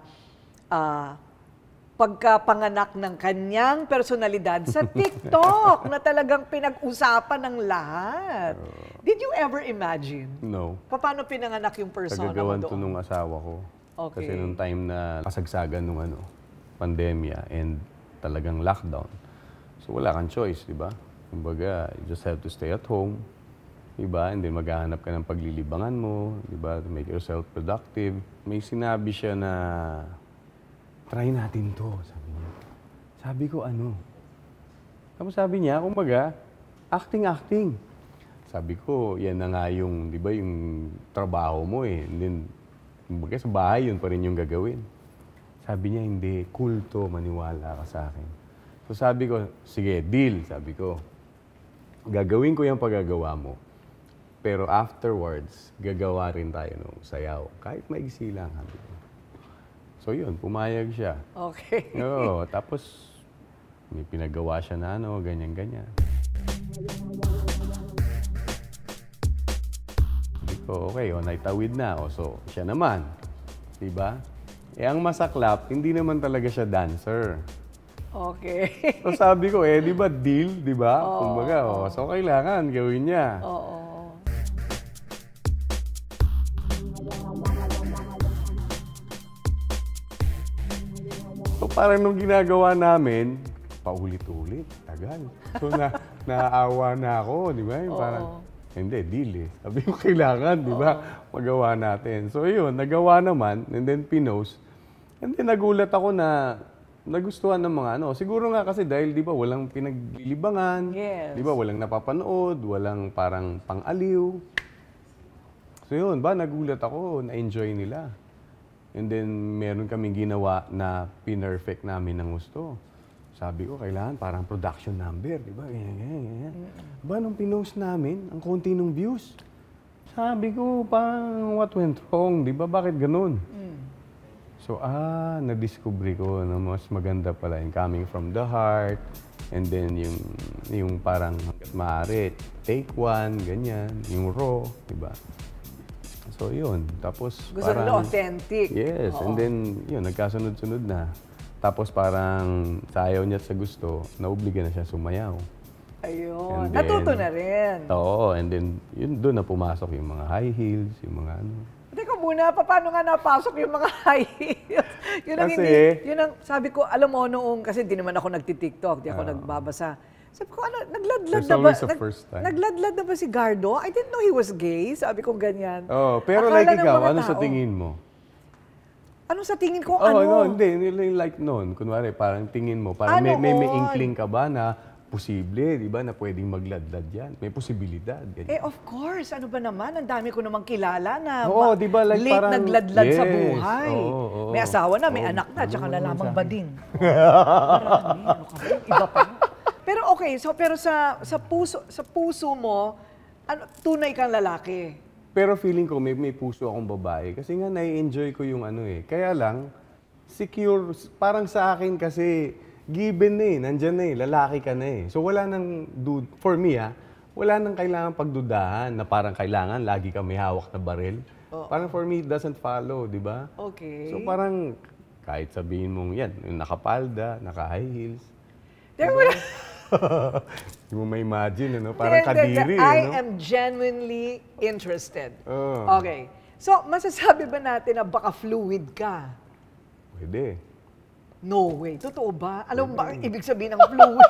pagkapanganak ng kanyang personalidad sa TikTok na talagang pinag-usapan ng lahat. Did you ever imagine?
No.
Paano pinanganak yung persona mo
Kagagawan to
doon?
nung asawa ko.
Okay.
Kasi nung time na kasagsagan nung pandemya and talagang lockdown. So wala kang choice, di ba? Kumbaga, you just have to stay at home. Di ba? And then maghahanap ka ng paglilibangan mo, di ba? To make yourself productive. May sinabi siya na, try natin to, sabi niya. Sabi ko, ano? Tapos sabi niya, kumbaga, acting. Sabi ko, yan na nga yung, di ba, yung trabaho mo eh. And then, kumbaga, sa bahay, yun pa rin yung gagawin. Sabi niya, hindi, cool to, maniwala ka sa akin. So sabi ko, sige, deal, sabi ko. Gagawin ko yung paggagawa mo. Pero afterwards, gagawa rin tayo ng sayaw. Kahit maigsi lang, sabi ko. So yun, pumayag siya.
Okay.
Oo, tapos may pinagawa siya na ganyan-ganyan. Sabi ko, okay, naitawid na. So, siya naman. Diba? Ang masaklap, hindi naman talaga siya dancer.
Okay.
So sabi ko, di ba deal, di ba? Kumbaga, so kailangan gawin niya.
Oo.
So parang nung ginagawa namin, paulit-ulit, tagal. So naawa na ako, di ba? Yung parang, Hindi, deal eh. Sabi ko, kailangan, di ba? Magawa natin. So yun, nagawa naman, and then pinost. And then nagulat ako na nagustuhan ng mga ano. Siguro nga kasi dahil, di ba, walang pinaglilibangan.
Yes.
Di ba, walang napapanood, walang parang pang-aliw. So yun, nagulat ako, na-enjoy nila. And then, meron kaming ginawa na pinerfect namin ng gusto. Sabi ko, kailangan parang production number, di ba? Ganyan. Ba, nung pinost namin, ang konti ng views. Sabi ko, parang what went wrong, di ba? Bakit ganun? So, nadiscovery ko na mas maganda pala yung coming from the heart. And then, yung parang hanggat maaari, take one, ganyan, yung raw, di ba? So, yun. Tapos,
Gusto nila authentic.
Yes. And then, yun, nagkasunod-sunod na. Tapos, parang sa ayaw niya at sa gusto, naobliga na siya sumayaw.
Ayun.
And then,
Natuto na rin.
Oo. And then, yun, doon na pumasok yung mga high heels, yung mga ano.
Teka muna, paano nga napasok yung mga high heels? Yun ang
Kasi-
yun ang sabi ko, alam mo noong, kasi di naman ako nagtitiktok, di ako nagbabasa. Sabi ko, nagladlad
There's
na ba?
always a first time.
Nagladlad na ba si Gardo? I didn't know he was gay. Sabi ko ganyan.
Oh, pero
Akala
like
ng
ikaw,
mga
ano sa
tao.
tingin mo?
Ano sa tingin ko?
Oh,
ano?
no, hindi. Like noon. Kunwari, parang tingin mo, parang
Ano
may
on?
inkling ka ba na posible, di ba, na pwedeng magladlad yan? May posibilidad, ganyan.
Of course. Ano ba naman? Ang dami ko namang kilala na
Oo, di ba, like
late
parang-
nagladlad sa
Yes,
buhay.
oo.
May asawa na, may
Oo,
anak na, tsaka
ano
lalamang
naman sa
bading. Marami, ano ka ba? Iba pa. Pero okay, so pero sa puso mo, tunay kang lalaki.
Pero feeling ko may puso akong babae kasi nga nai-enjoy ko yung ano eh. Kaya lang, secure, parang sa akin kasi given na eh, nandyan na eh, lalaki ka na eh. So wala nang, for me wala nang kailangan pagdudahan na parang kailangan lagi ka may hawak na baril. Parang for me, it doesn't follow, di ba?
Okay.
So parang kahit sabihin mong yan, yung nakapalda, naka-high heels.
There were-
Hindi mo ma-imagine, ano? Parang
Hindi,
kadiri,
I
no?
am genuinely interested.
Oh.
Okay. So, masasabi ba natin na baka fluid ka?
Pwede.
No way. Totoo ba? Alam mo ba ang ibig sabihin ng fluid?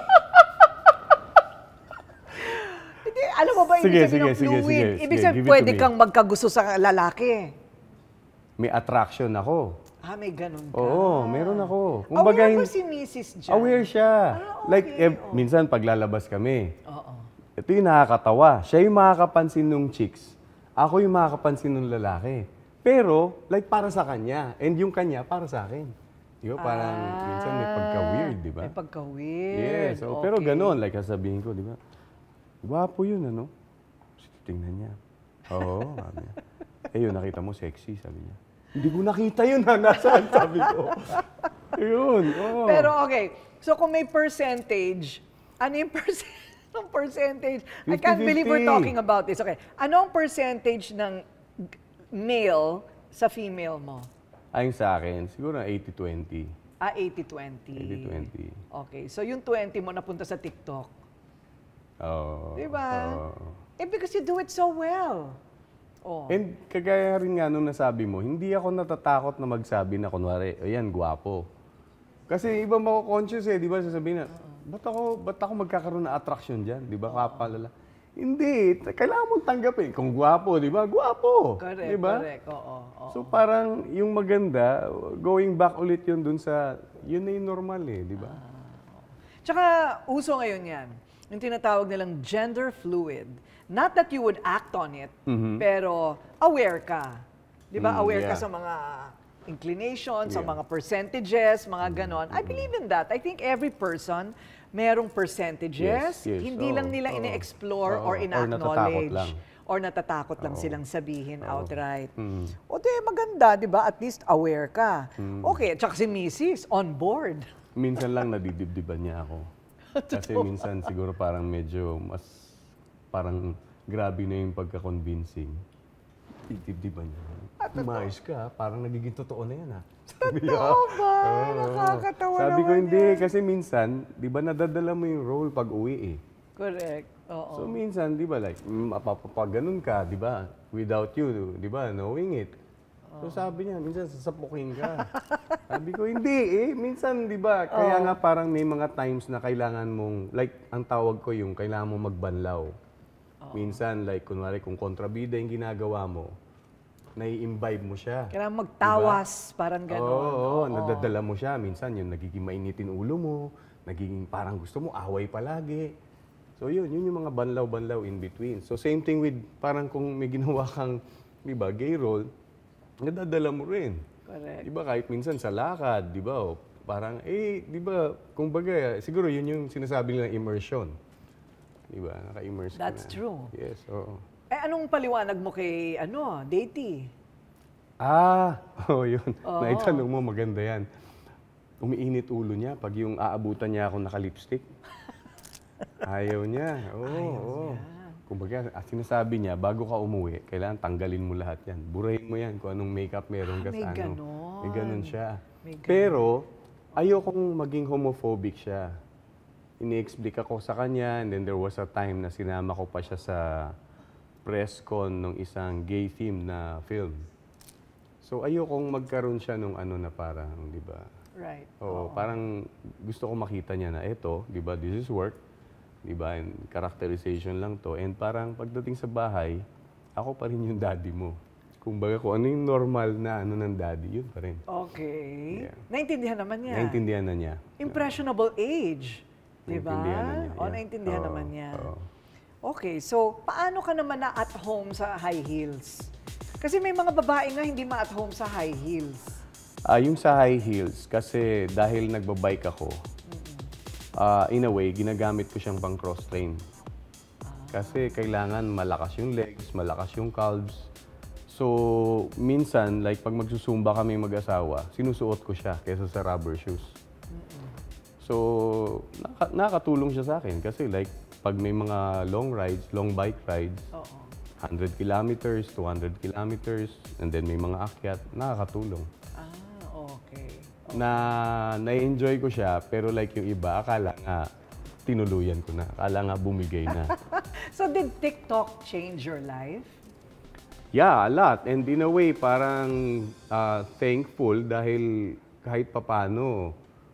Hindi, alam mo ba ibig
Sige,
sabihin ng
sige,
fluid?
sige.
Ibig
Sige,
sabihin,
give it to
pwede
me.
kang magkagusto sa lalaki.
May attraction ako.
May ganun ka.
Oo, meron ako.
Aware ba
hin-
si Mrs. dyan?
Aware siya.
okay.
Like, minsan paglalabas kami,
Oo.
ito yung nakakatawa. Siya yung makakapansin ng chicks. Ako yung makakapansin ng lalaki. Pero, like, para sa kanya. And yung kanya, para sa akin. Di ba? Parang, minsan may pagka-weird, di ba?
May pagka-weird.
Yes. So, pero gano'n, like, sasabihin ko, di ba? Gwapo yun, ano? Tingnan niya. Oo, sabi niya. Yun, nakita mo, sexy, sabi niya. Hindi ko nakita yun, ha? Nasaan, sabi ko. Yun, oo.
Pero okay, so kung may percentage, ano yung percentage? I can't
50-50.
believe we're talking about this. Okay, ano ang percentage ng male sa female mo?
Ayon sa akin, siguro 80-20.
80-20.
80-20.
Okay, so yung 20 mo napunta sa TikTok.
Oo.
Di ba?
Oo.
Because you do it so well. Oh.
And kagaya rin nga nung nasabi mo, hindi ako natatakot na magsabi na kunwari, ayan, gwapo. Kasi iba mako-conscious di ba? Sasabihin na, ba't ako magkakaroon ng attraction dyan? Di ba? Kapalala. Hindi. Kailangan mong tanggapin. Kung gwapo, di ba? Gwapo.
Correct,
di ba?
correct. Oo.
So parang yung maganda, going back ulit yun dun sa, yun na yung normal di ba?
Tsaka uso ngayon yan, yung tinatawag nilang gender fluid. Not that you would act on it, pero aware ka. Di ba? Aware ka
yeah.
sa mga inclinations, sa mga percentages, mga ganon. I believe in that. I think every person merong percentages.
Yes, yes.
Hindi lang nila ine-explore or
Oo. Or
ina-acknowledge.
natatakot lang.
Or natatakot lang silang sabihin outright. O di, maganda, di ba? At least aware ka. Okay, tsaka si Mrs. on board.
Minsan lang nadidibdiban niya ako. Kasi minsan siguro parang medyo mas parang grabe na yung pagka-convincing. Dibdiban niya. Umayos ka, parang nagiging totoo na yan
Totoo ba? Nakakatawa
Sabi ko
naman
hindi,
yan.
kasi minsan, di ba nadadala mo yung role pag uwi
Correct. Oo.
So minsan, di ba like, mapapapag ganun ka, di ba? Without you, di ba, knowing it. So sabi niya, minsan sasapukin ka. Sabi ko, hindi minsan, di ba, kaya nga parang may mga times na kailangan mong, like, ang tawag ko yung kailangan mong magbanlaw. Minsan, like, kunwari, kung kontrabida yung ginagawa mo, nai-imbibe mo siya.
Kailangan magtawas, parang gano'n.
Oo, nadadala mo siya. Minsan, yung nagiging mainitin ulo mo, nagiging parang gusto mo, away palagi. So, yun yung mga banlaw-banlaw in between. So, same thing with, parang kung may ginawa kang, di ba, gay role, nadadala mo rin.
Correct.
Di ba, kahit minsan sa lakad, di ba, parang, di ba, kumbaga, siguro yun yung sinasabi nilang immersion. Di ba, naka-immerse ka
That's
na.
true.
Yes, oo.
Anong paliwanag mo kay, Deity?
Yun. Naitanong mo, maganda yan. Umiinit ulo niya pag yung aabutan niya ako naka-lipstick. Ayaw niya. Oo. Kumbaga, sinasabi niya, bago ka umuwi, kailangan tanggalin mo lahat yan. Burahin mo yan kung anong makeup meron ka
May
sa ano.
ganon.
May ganon siya.
May ganon.
Pero, ayokong maging homophobic siya. Ini-explic ako sa kanya, and then there was a time na sinama ko pa siya sa press con ng isang gay theme na film. So, ayokong magkaroon siya nung ano na parang, di ba?
Right.
Oo, parang gusto ko makita niya na eto, di ba, this is work, di ba, and characterization lang to. And parang pagdating sa bahay, ako pa rin yung daddy mo. Kumbaga, kung ano yung normal na ano ng daddy, yun pa rin.
Okay.
Yeah.
Naintindihan naman niya.
Naintindihan na niya.
Impressionable age. Di ba?
Naintindihan na niya.
Naintindihan
Oo,
naman niya.
oo.
Okay, so paano ka naman na at home sa high heels? Kasi may mga babae nga hindi ma-at home sa high heels.
Yung sa high heels, kasi dahil nagbabike ako, in a way, ginagamit ko siyang pang cross-train. Kasi kailangan malakas yung legs, malakas yung calves. So, minsan, like pag magsusumba kami mag-asawa, sinusuot ko siya kaysa sa rubber shoes. So, nakakatulong siya sa akin kasi like, pag may mga long rides, long bike rides, 100 kilometers, 200 kilometers, and then may mga akyat, nakakatulong.
Okay.
Na-enjoy ko siya, pero like yung iba, akala nga tinuluyan ko na. Akala nga bumigay na.
So did TikTok change your life?
Yeah, a lot. And in a way, parang thankful dahil kahit papano,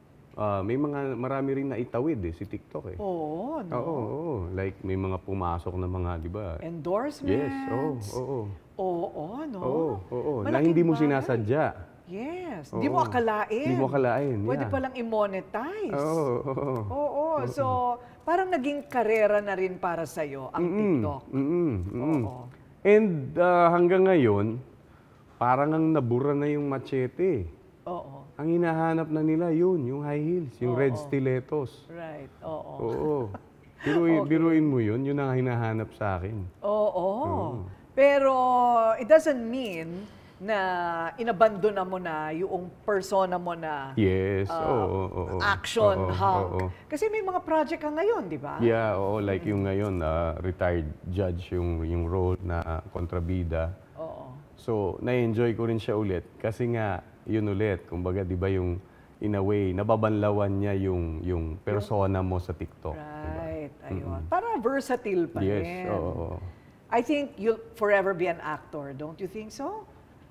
marami rin naitawid si TikTok eh.
Oo, no?
Oo. Like may mga pumasok na mga, di ba?
Endorsements.
Yes, oo.
Oo, no?
Oo. Na
Malaking
hindi mo
bagay.
sinasadya.
Yes.
Oo.
Hindi mo akalain.
Hindi mo akalain,
Pwede
yeah.
palang i-monetize.
Oo.
Oo. So, parang naging karera na rin para sa'yo ang TikTok. Oo.
And hanggang ngayon, parang ang nabura na yung machete.
Oo.
Ang hinahanap na nila yun, yung high heels, yung red stilettos.
Right. Oo.
Oo. Biruin mo yun, yun ang hinahanap sa akin.
Oo. Pero it doesn't mean na inabandona mo na yung persona mo na
Yes, oo.
action
Oo,
hunk.
oo.
Kasi may mga project ka ngayon, di ba?
Yeah, oo. Like yung ngayon, retired judge yung role na kontrabida.
Oo.
So, na-enjoy ko rin siya ulit. Kasi nga, yun ulit. Kumbaga, di ba yung, in a way, nababanlawan niya yung persona mo sa TikTok.
Right. Ayun. Parang versatile pa
Yes,
rin.
oo.
I think you'll forever be an actor. Don't you think so?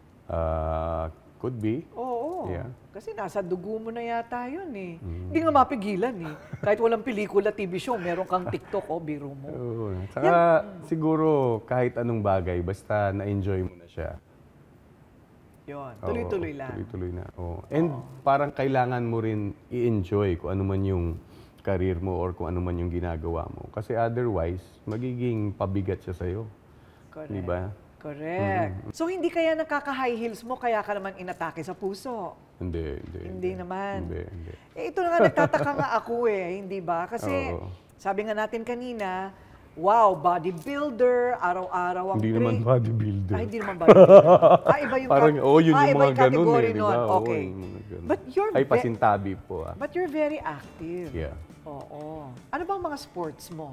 Could be.
Oo.
Yeah.
Kasi nasa dugo mo na yata yun eh. Hindi nga mapigilan eh. Kahit walang pelikula, TV show, meron kang TikTok, biro mo.
Oo. Saka siguro kahit anong bagay, basta na-enjoy mo na siya.
Yun.
Oo,
Tuloy-tuloy lang.
Tuloy-tuloy na. Oo. And parang kailangan mo rin i-enjoy kung ano man yung career mo or kung ano man yung ginagawa mo. Kasi otherwise, magiging pabigat siya sa'yo.
Correct.
Di ba?
Correct. So hindi kaya nakaka-high heels mo, kaya ka naman inatake sa puso?
Hindi
naman.
Hindi.
Ito na nga, nagtataka nga ako hindi ba? Kasi
Oo.
sabi nga natin kanina, wow, bodybuilder, araw-araw ang
Hindi naman bodybuilder.
Ay, hindi naman bodybuilder. Iba yung
Parang, yun
iba
yung mga ganun
category
di
nun.
ba?
Okay.
Oo, yung mga ganun.
But you're
Ay, pasintabi po
But you're very active.
Yeah.
Oo. Ano bang mga sports mo?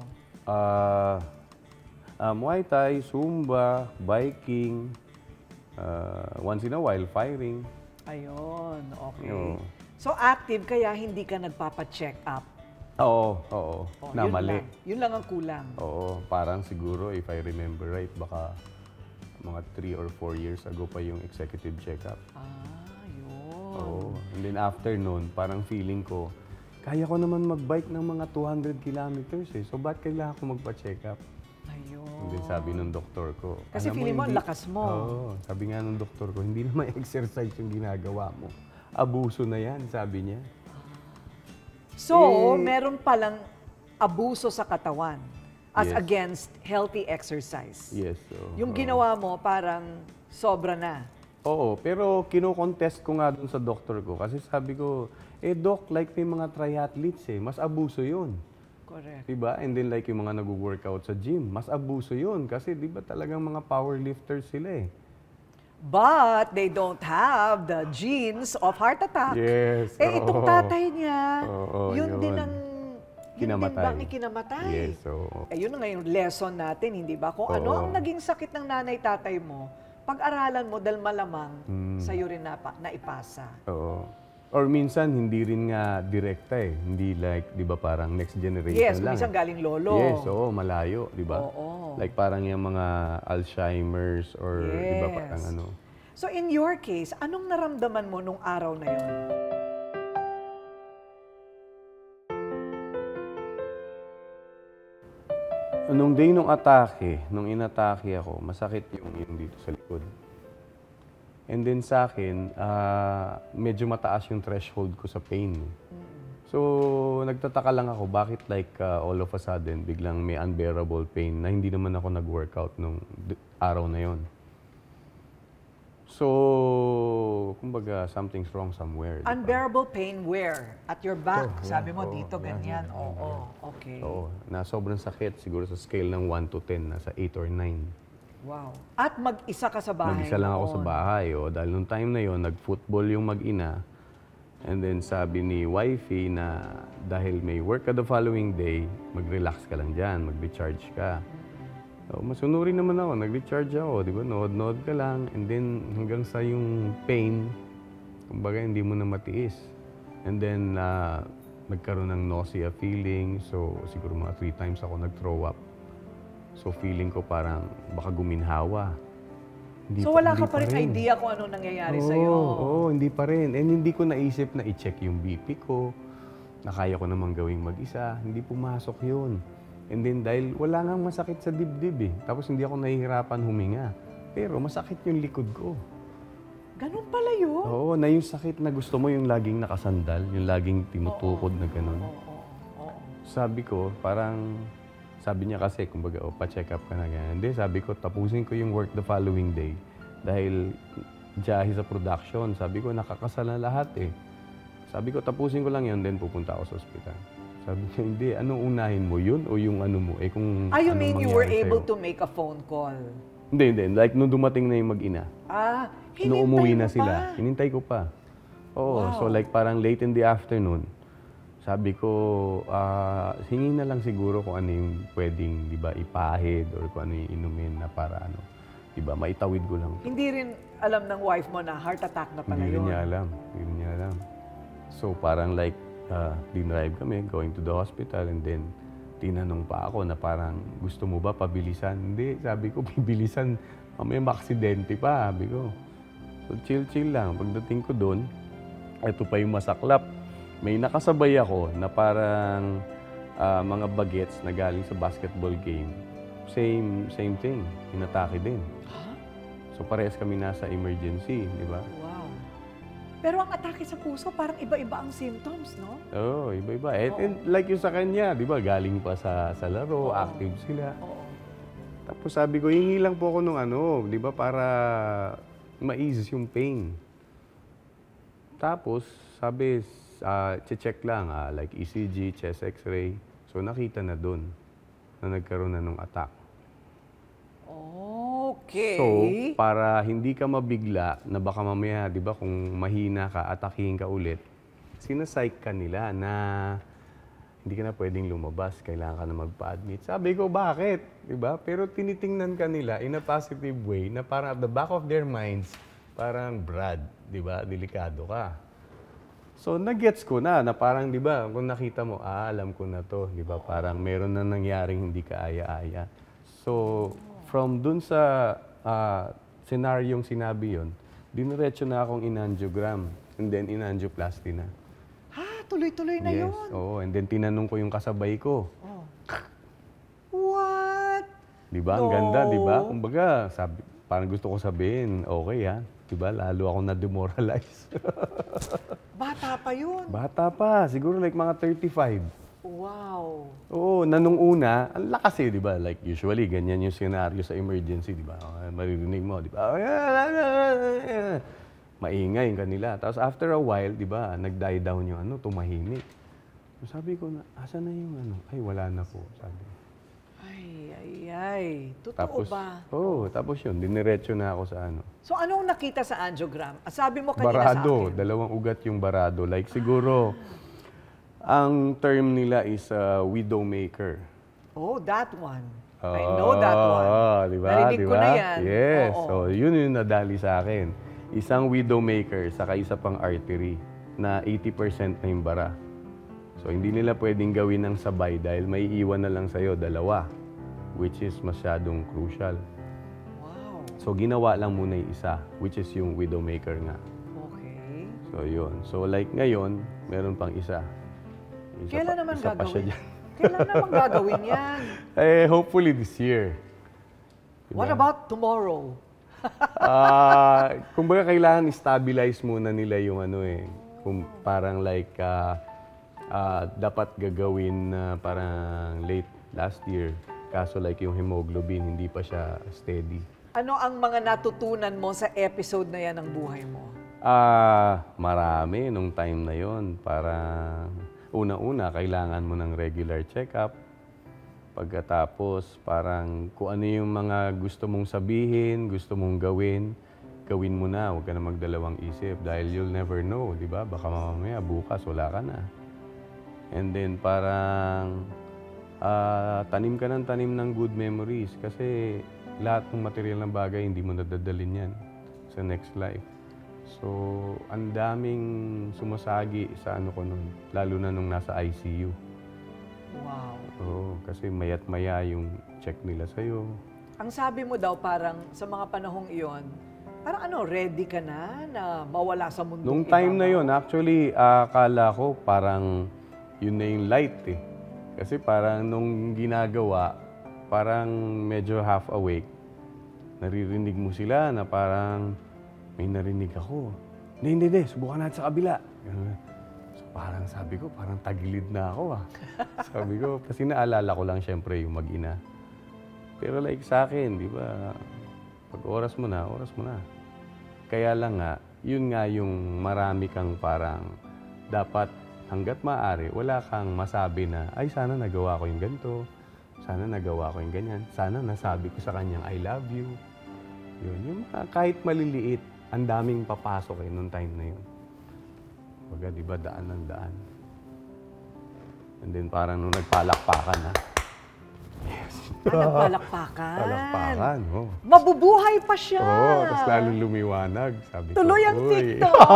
Muay Thai, Zumba, biking, once in a while, firing.
Ayun, okay.
Oo.
So active kaya hindi ka nagpapa-check up?
Oo.
Oh,
Na
yun
mali.
lang. Yun lang ang kulang.
Oo, parang siguro, if I remember right, baka mga 3 or 4 years ago pa yung executive check-up.
Yun.
Oo. And then after nun, parang feeling ko, kaya ko naman mag-bike ng mga 200 kilometers So, ba't kailangan ko magpa-check up?
Ayun.
And then sabi nung doktor ko.
Kasi
"Alam
feeling mo, ang
hindi-"
lakas mo.
Oo. Sabi nga nung doktor ko, hindi naman exercise yung ginagawa mo. Abuso na yan, sabi niya.
So, meron palang abuso sa katawan as
Yes.
against healthy exercise.
Yes.
Yung ginawa mo, parang sobra na.
Oo, pero kino-contest ko nga dun sa doktor ko. Kasi sabi ko, doc, like may mga triathletes mas abuso yun.
Correct.
Diba? And then like yung mga nag-workout sa gym, mas abuso yun. Kasi diba talagang mga powerlifters sila
But they don't have the genes of heart attack.
Yes.
Itong tatay niya,
Oo,
yun din
yun.
ang
Kinamatay.
Yun din bang ikinamatay?
Yes, oo.
Yun na ngayon lesson natin, hindi ba? Kung ano
Oo.
ang naging sakit ng nanay-tatay mo, pag-aralan mo dahil malamang sa'yo rin naipasa.
Oo. Or minsan, hindi rin nga direkta Hindi like, di ba parang next generation
Yes,
lang.
minsan galing lolo.
Yes, oo, malayo, di ba?
Oo.
Like parang yung mga Alzheimer's or di ba
Yes.
parang ano.
So in your case, anong naramdaman mo nung araw na yun?
Nung day nung atake, nung inatake ako, masakit yung dito sa likod. And then sa akin, medyo mataas yung threshold ko sa pain. So, nagtataka lang ako, bakit like all of a sudden, biglang may unbearable pain na hindi naman ako nag-workout nung araw na yon. So, kumbaga, something's wrong somewhere. di ba?
Unbearable pain where? At your back?
Oh,
Sabi
yeah,
mo
oh,
dito,
yeah,
ganyan.
yeah,
Oo, okay.
Oo, na sobrang sakit, siguro sa scale ng 1 to 10, nasa 8 or 9.
Wow. At mag-isa ka sa bahay
Mag-isa lang ako sa
noon.
bahay. Dahil nung time na yon nag-football yung mag-ina. And then sabi ni wifey na dahil may work ka the following day, mag-relax ka lang dyan, mag-recharge ka. So, masunurin naman ako, nag-recharge ako, di ba? Nood-nood ka lang. And then hanggang sa yung pain, kumbaga hindi mo na matiis. And then nagkaroon ng nausea feeling. So siguro mga 3 times ako nag-throw up. So feeling ko parang baka guminhawa.
So wala ka pa rin idea kung ano nangyayari sa'yo?
Oo, hindi pa rin. And hindi ko naisip na i-check yung BP ko, na kaya ko namang gawing mag-isa. Hindi pumasok yun. And then dahil wala nga masakit sa dibdib Tapos hindi ako nahihirapan huminga. Pero masakit yung likod ko.
Ganun pala yun?
Oo, na yung sakit na gusto mo yung laging nakasandal, yung laging tinutukod na ganun.
Oo.
Sabi ko, parang, sabi niya kasi, kumbaga, pa-check up ka na ganyan. Hindi, sabi ko, tapusin ko yung work the following day. Dahil, diyahe sa production, sabi ko, nakakasala lahat Sabi ko, tapusin ko lang yun, then pupunta ako sa ospital. Sabi niya, hindi, anong unahin mo yun o yung ano mo? Kung
You
anong
mean you were
mangyari
able
sa'yo.
to make a phone call?
Hindi. Like, nung dumating na yung mag-ina.
Hinintay
Nung umuwi
mo
na sila,
pa?
hinintay ko pa. Oo,
Wow.
so like parang late in the afternoon, sabi ko, hingin na lang siguro kung ano yung pwedeng, di ba, ipahid or kung ano yung inumin na para ano, di ba, maitawid ko lang.
Hindi rin alam ng wife mo na heart attack na pala
Hindi rin
yun.
niya alam. Hindi rin niya alam. So parang like, dinrive kami, going to the hospital, and then tinanong pa ako na parang, gusto mo ba pabilisan? Hindi, sabi ko, bibilisan. Mamaya maaksidente pa, sabi ko. So chill-chill lang. Pagdating ko doon, ito pa yung masaklap. May nakasabay ako na parang mga bagets na galing sa basketball game. Same thing. Inatake din. So parehas kami nasa emergency, di ba?
Wow. Pero ang atake sa puso, parang iba-iba ang symptoms, no?
Oo, iba-iba. And like yung sa kanya, di ba, galing pa sa laro, active sila.
Oo.
Tapos sabi ko, hingi lang po ako nung ano, di ba, para ma-ease yung pain. Tapos, sabi, check lang, like ECG, chest x-ray. So nakita na dun na nagkaroon na nung attack.
Okay.
So, para hindi ka mabigla na baka mamaya, di ba, kung mahina ka, atakihin ka ulit, sinasike ka nila na hindi ka na pwedeng lumabas, kailangan ka na magpa-admit. Sabi ko, bakit? Di ba? Pero tinitingnan ka nila in a positive way na parang at the back of their minds, parang, Brad, di ba, delikado ka. So, nag-gets ko na parang, di ba, kung nakita mo, alam ko na to, di ba, parang meron na nangyaring hindi ka aya-aya. So, from dun sa senaryong sinabi yon, diniretso na akong in-angiogram and then in-angioplasty na.
Tuloy-tuloy na yun.
Oo. And then tinanong ko yung kasabay ko.
What?
Di ba? Ang ganda, di ba? Kumbaga, parang gusto ko sabihin, okay ha. Di ba? Lalo ako na-demoralize.
Bata pa yun.
Bata pa. Siguro like mga 35.
Wow.
Oo, na nung una, ang lakas eh, di ba? Like usually, ganyan yung scenario sa emergency, di ba? Maririnig mo, di ba? Maingay yung kanila. Tapos after a while, di ba, nag-die down yung tumahimik. Sabi ko na, asa na yung Ay, wala na po, sabi.
Ay. Totoo
Tapos,
ba?
tapos yun, diniretso na ako sa
So, anong nakita sa angiogram? Sabi mo kanina
barado,
sa akin.
dalawang ugat yung barado. Like siguro, ang term nila is widowmaker.
Oh, that one. I know that one.
Diba?
Narinig ko na yan.
Yes.
Oo.
So, yun yung nadali sa akin. Isang widowmaker, saka isa pang artery, na 80% na yung bara. So, hindi nila pwedeng gawin ng sabay dahil may iwan na lang sa'yo, dalawa, which is masyadong crucial.
Wow.
So, ginawa lang muna yung isa, which is yung widowmaker nga.
Okay.
So, yun. So, like ngayon, meron pang isa.
Kailan naman
isa pa siya
gagawin?
dyan.
Kailan naman gagawin yan?
Hopefully this year.
What about tomorrow?
Kumbaga kailangan i-stabilize muna nila yung kung parang like dapat gagawin parang late last year. Kaso like yung hemoglobin, hindi pa siya steady.
Ano ang mga natutunan mo sa episode na yan ng buhay mo?
Marami nung time na yon. Parang una-una, kailangan mo ng regular check-up. Pagkatapos, parang kung ano yung mga gusto mong sabihin, gusto mong gawin mo na. Huwag ka na magdalawang isip dahil you'll never know, di ba? Baka mamaya, bukas, wala ka na. And then parang tanim ka ng tanim ng good memories kasi lahat ng material ng bagay hindi mo nadadalin yan sa next life. So, ang daming sumasagi sa ko nun, lalo na nung nasa ICU.
Wow.
Oo, kasi mayat maya yung check nila sa'yo.
Ang sabi mo daw parang sa mga panahong iyon, parang ready ka na mawala sa mundo.
Nung time na yun, actually, akala ko parang yun na yung light eh. Kasi parang nung ginagawa, parang medyo half awake. Naririnig mo sila na parang may narinig ako. Hindi, subukan natin sa kabila. So parang sabi ko, parang tagilid na ako Sabi ko, kasi naalala ko lang siyempre yung mag-ina. Pero like sa akin, di ba, pag oras mo na. Kaya lang nga, yun nga yung marami kang parang dapat hanggat maaari, wala kang masabi na, ay sana nagawa ko yung ganito, sana nagawa ko yung ganyan, sana nasabi ko sa kanyang I love you. Yun, yung kahit maliliit, ang daming papasok nung time na yun. Baga, di ba, daan ng daan. And then parang nung nagpalakpakan, Yes.
Nagpalakpakan.
Palakpakan,
Mabubuhay pa siya.
Tapos lalong lumiwanag. Sabi ko,
Tuloy ang
"Uy."
TikTok.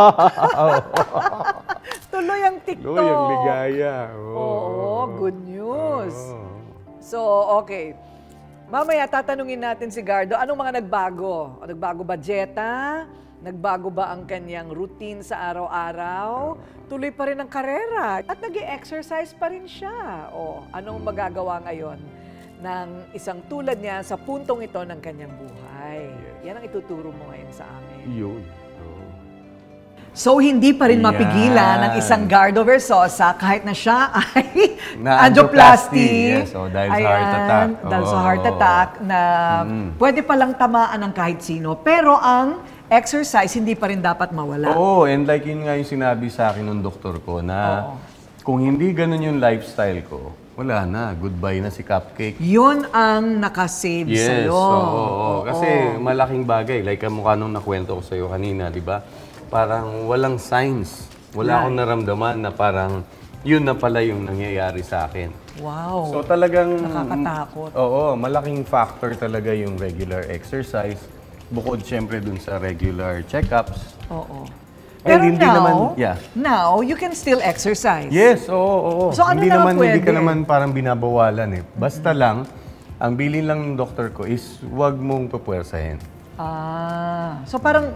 Tuloy ang TikTok.
Tuloy ang ligaya.
Oo, good news. So, okay. Mamaya tatanungin natin si Gardo, anong mga nagbago? Nagbago ba dieta? Nagbago ba ang kanyang routine sa araw-araw? Tuloy pa rin ang karera. At nag-exercise pa rin siya. O, anong magagawa ngayon ng isang tulad niya sa puntong ito ng kanyang buhay? Yan ang ituturo mo ngayon sa amin.
Yun.
So, hindi pa rin mapigilan ng isang Gardo Versosa kahit na siya ay angioplasty.
Yes, dahil sa heart attack.
Dahil sa heart attack na pwede palang tamaan ng kahit sino. Pero ang exercise hindi pa rin dapat mawala.
Oo, and like yun nga yung sinabi sa akin ng doktor ko na kung hindi ganun yung lifestyle ko, wala na. Goodbye na si Cupcake.
Yun ang nakasave sa'yo.
Oo. Kasi malaking bagay. Like mukha nung nakwento ko sa'yo kanina, di ba? Parang walang signs. Wala akong naramdaman na parang yun na pala yung nangyayari sa akin.
Wow.
So talagang...
Nakakatakot.
Oo, malaking factor talaga yung regular exercise. Bukod siyempre dun sa regular check-ups.
Oo.
And
Pero
hindi naman,
now, you can still exercise.
Yes, oo.
So, ano
hindi
na
naman,
pwede?
hindi ka naman parang binabawalan eh. Basta lang, ang bilin lang ng doktor ko is huwag mong pupwersahin.
So parang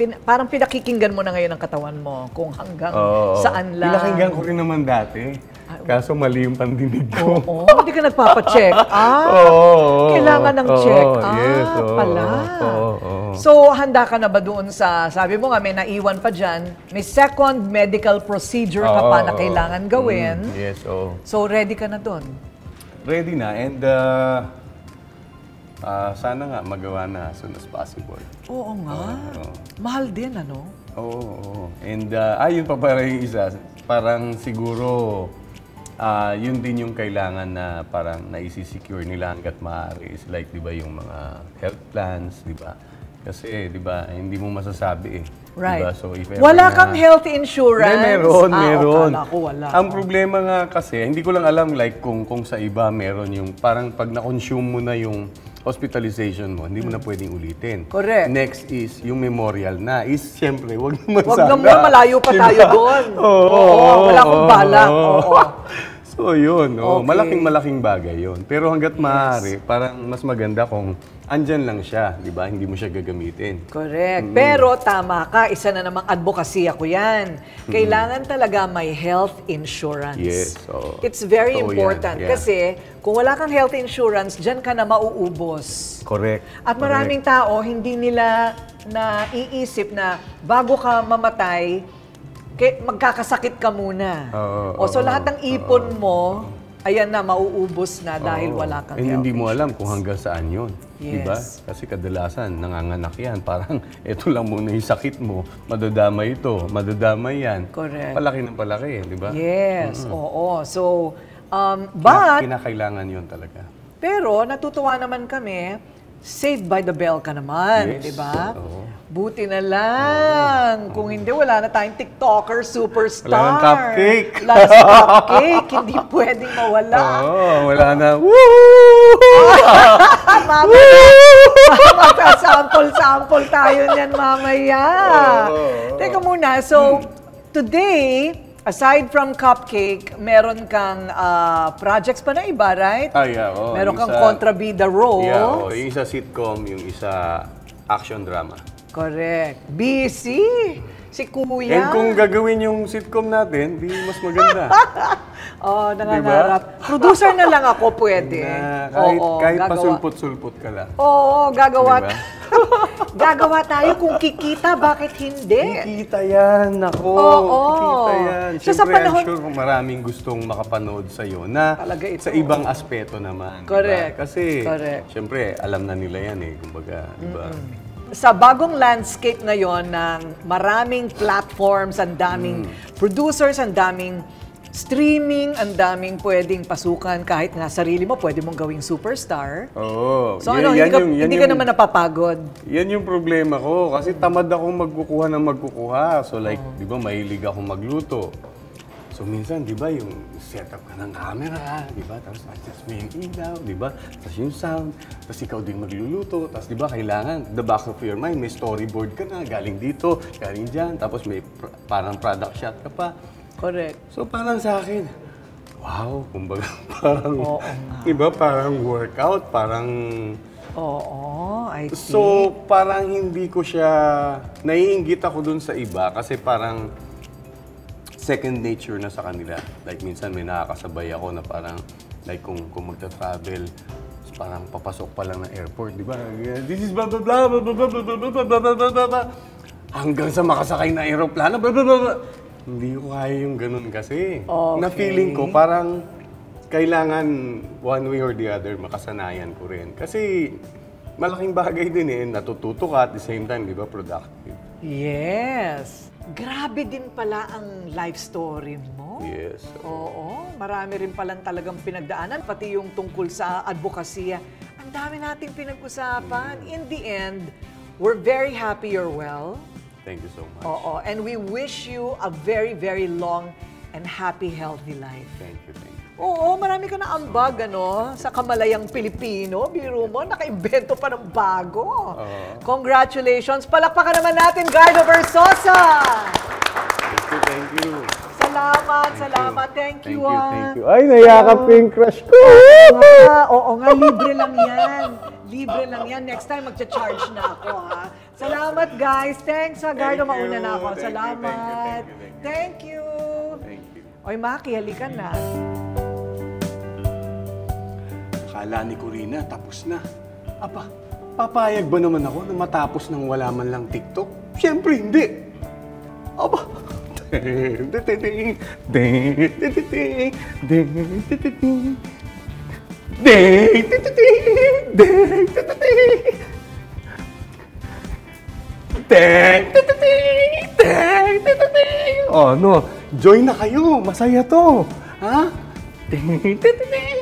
pinakikinggan mo na ngayon ang katawan mo kung hanggang saan lang.
Pinakinggan ko rin naman dati. Kaso mali yung pandinig ko.
Oo, hindi ka nagpapacheck. Kailangan ng check. Pala. So, handa ka na ba doon sa, sabi mo nga, may naiwan pa dyan, may second medical procedure ka pa na kailangan gawin.
Yes,
So, ready ka na doon?
Ready na, and sana nga magawa na as soon as possible.
Oo nga. Mahal din, ano?
Oo. And yun pa para yung isa, parang siguro, yun din yung kailangan na parang naisisecure nila hanggat maaari is like, di ba, yung mga health plans, di ba? Kasi, di ba, hindi mo masasabi eh.
Right.
Diba? So, if ever
wala kang health insurance?
Meron.
Akala ko wala.
Ang problema nga kasi, hindi ko lang alam like kung sa iba meron yung parang pag na-consume mo na yung hospitalization mo, hindi mo na pwedeng ulitin.
Correct.
Next is, yung memorial na is, siyempre, wag naman
Wag
sana.
naman, malayo pa tayo doon. Wala akong balak.
So, yun.
Okay.
Malaking bagay yun. Pero hanggat maaari, parang mas maganda kung andyan lang siya, di ba? Hindi mo siya gagamitin.
Correct. Pero tama ka, isa na namang advocacy ako yan. Kailangan talaga may health insurance.
Yes.
It's very important
yan.
kasi kung wala kang health insurance, dyan ka na mauubos.
Correct.
At maraming tao, hindi nila naiisip na bago ka mamatay, magkakasakit ka muna. So lahat ng ipon mo, ayan na, mauubos na dahil wala kang health
hindi mo
insurance.
alam kung hanggang saan yun.
Yes.
Diba? Kasi kadalasan, nanganganak yan. Parang, ito lang muna yung sakit mo. Madadamay ito, madadamay yan.
Correct.
Palaki ng palaki, di ba?
Yes, oo. So, but,
Kinakailangan yun talaga.
pero natutuwa naman kami, saved by the bell ka naman,
Yes.
di ba?
Oo.
Buti na lang. Kung hindi, wala na tayong TikToker superstar.
Wala nang cupcake.
Last cupcake, hindi pwedeng mawala.
Wala na.
Mama, magka-sample tayo niyan mamaya. Teka muna, so today, aside from cupcake, meron kang projects pa na iba, right? Meron kang kontrabida role.
Yeah, yung isa sitcom, yung isa action drama.
Correct. Busy! Si Kuya.
And kung gagawin yung sitcom natin, di mas maganda.
Nangangarap. Diba? Producer na lang ako pwede.
Kahit pasulpot-sulpot ka lang.
Oo, gagawa.
Diba?
Gagawa tayo kung kikita, bakit hindi?
Kikita yan, ako. Kikita yan.
So,
Siyempre, I'm sure maraming gustong makapanood sa'yo na sa ibang aspeto naman.
Correct.
Diba? Kasi,
Correct.
siyempre, alam na nila yan eh. Kumbaga, diba?
Sa bagong landscape ngayon ng maraming platforms, ang daming producers, ang daming streaming, ang daming pwedeng pasukan. Kahit nga sarili mo, pwede mong gawing superstar.
Oo.
So hindi ka naman napapagod?
Yan yung problema ko. Kasi tamad akong magkukuha. So like, di ba, mahilig akong magluto. So minsan, di ba, yung setup ka ng camera, di ba? Tapos adjust mo yung ilaw, di ba? Tapos yung sound, tapos ikaw din magluluto. Tapos di ba, kailangan, the back of your mind, may storyboard ka na, galing dito, galing dyan. Tapos may parang product shot ka pa.
Correct.
So parang sa akin, wow, kumbaga parang, iba parang workout, parang...
I see.
So parang hindi ko siya, naiinggit ako dun sa iba kasi parang second nature na sa kanila. Like minsan may nakakasabay ako na parang, like kung magta-travel, parang papasok pa lang ng airport, di ba? This is blah blah blah blah blah blah blah blah blah blah blah blah hanggang sa makasakay na aeroplano, blah blah blah blah. Hindi ko kaya yung ganun kasi. Na feeling ko parang kailangan one way or the other makasanayan ko rin. Kasi malaking bagay din eh, natututo ka at the same time, di ba, productive.
Yes. Grabe din pala ang life story mo.
Yes.
Oo, marami rin palang talagang pinagdaanan, pati yung tungkol sa advokasya. Ang dami nating pinag-usapan. In the end, we're very happy you're well.
Thank you so much.
Oo, and we wish you a very, very long and happy, healthy life.
Thank you, thank you.
Oo, marami ka na ambag, ano, sa kamalayang Pilipino. Biro mo, nakaimbento pa ng bago. Congratulations. Palakpakan naman natin, Gardo Versosa.
Thank you.
Salamat. Thank you.
Thank you. Ay, nayakap yung crush ko.
Oo nga, libre lang yan. Libre lang yan. Next time, magcha-charge na ako, ha? Salamat, guys. Thanks, ha, Gardo. Mauna na ako. Salamat. Thank you. Oy, Maki, halika na.
Akala ni Corina, tapos na. Aba, papayag ba naman ako na matapos nang wala man lang TikTok? Siyempre hindi. Aba. Oh, no. Join na kayo. Masaya to. Ha?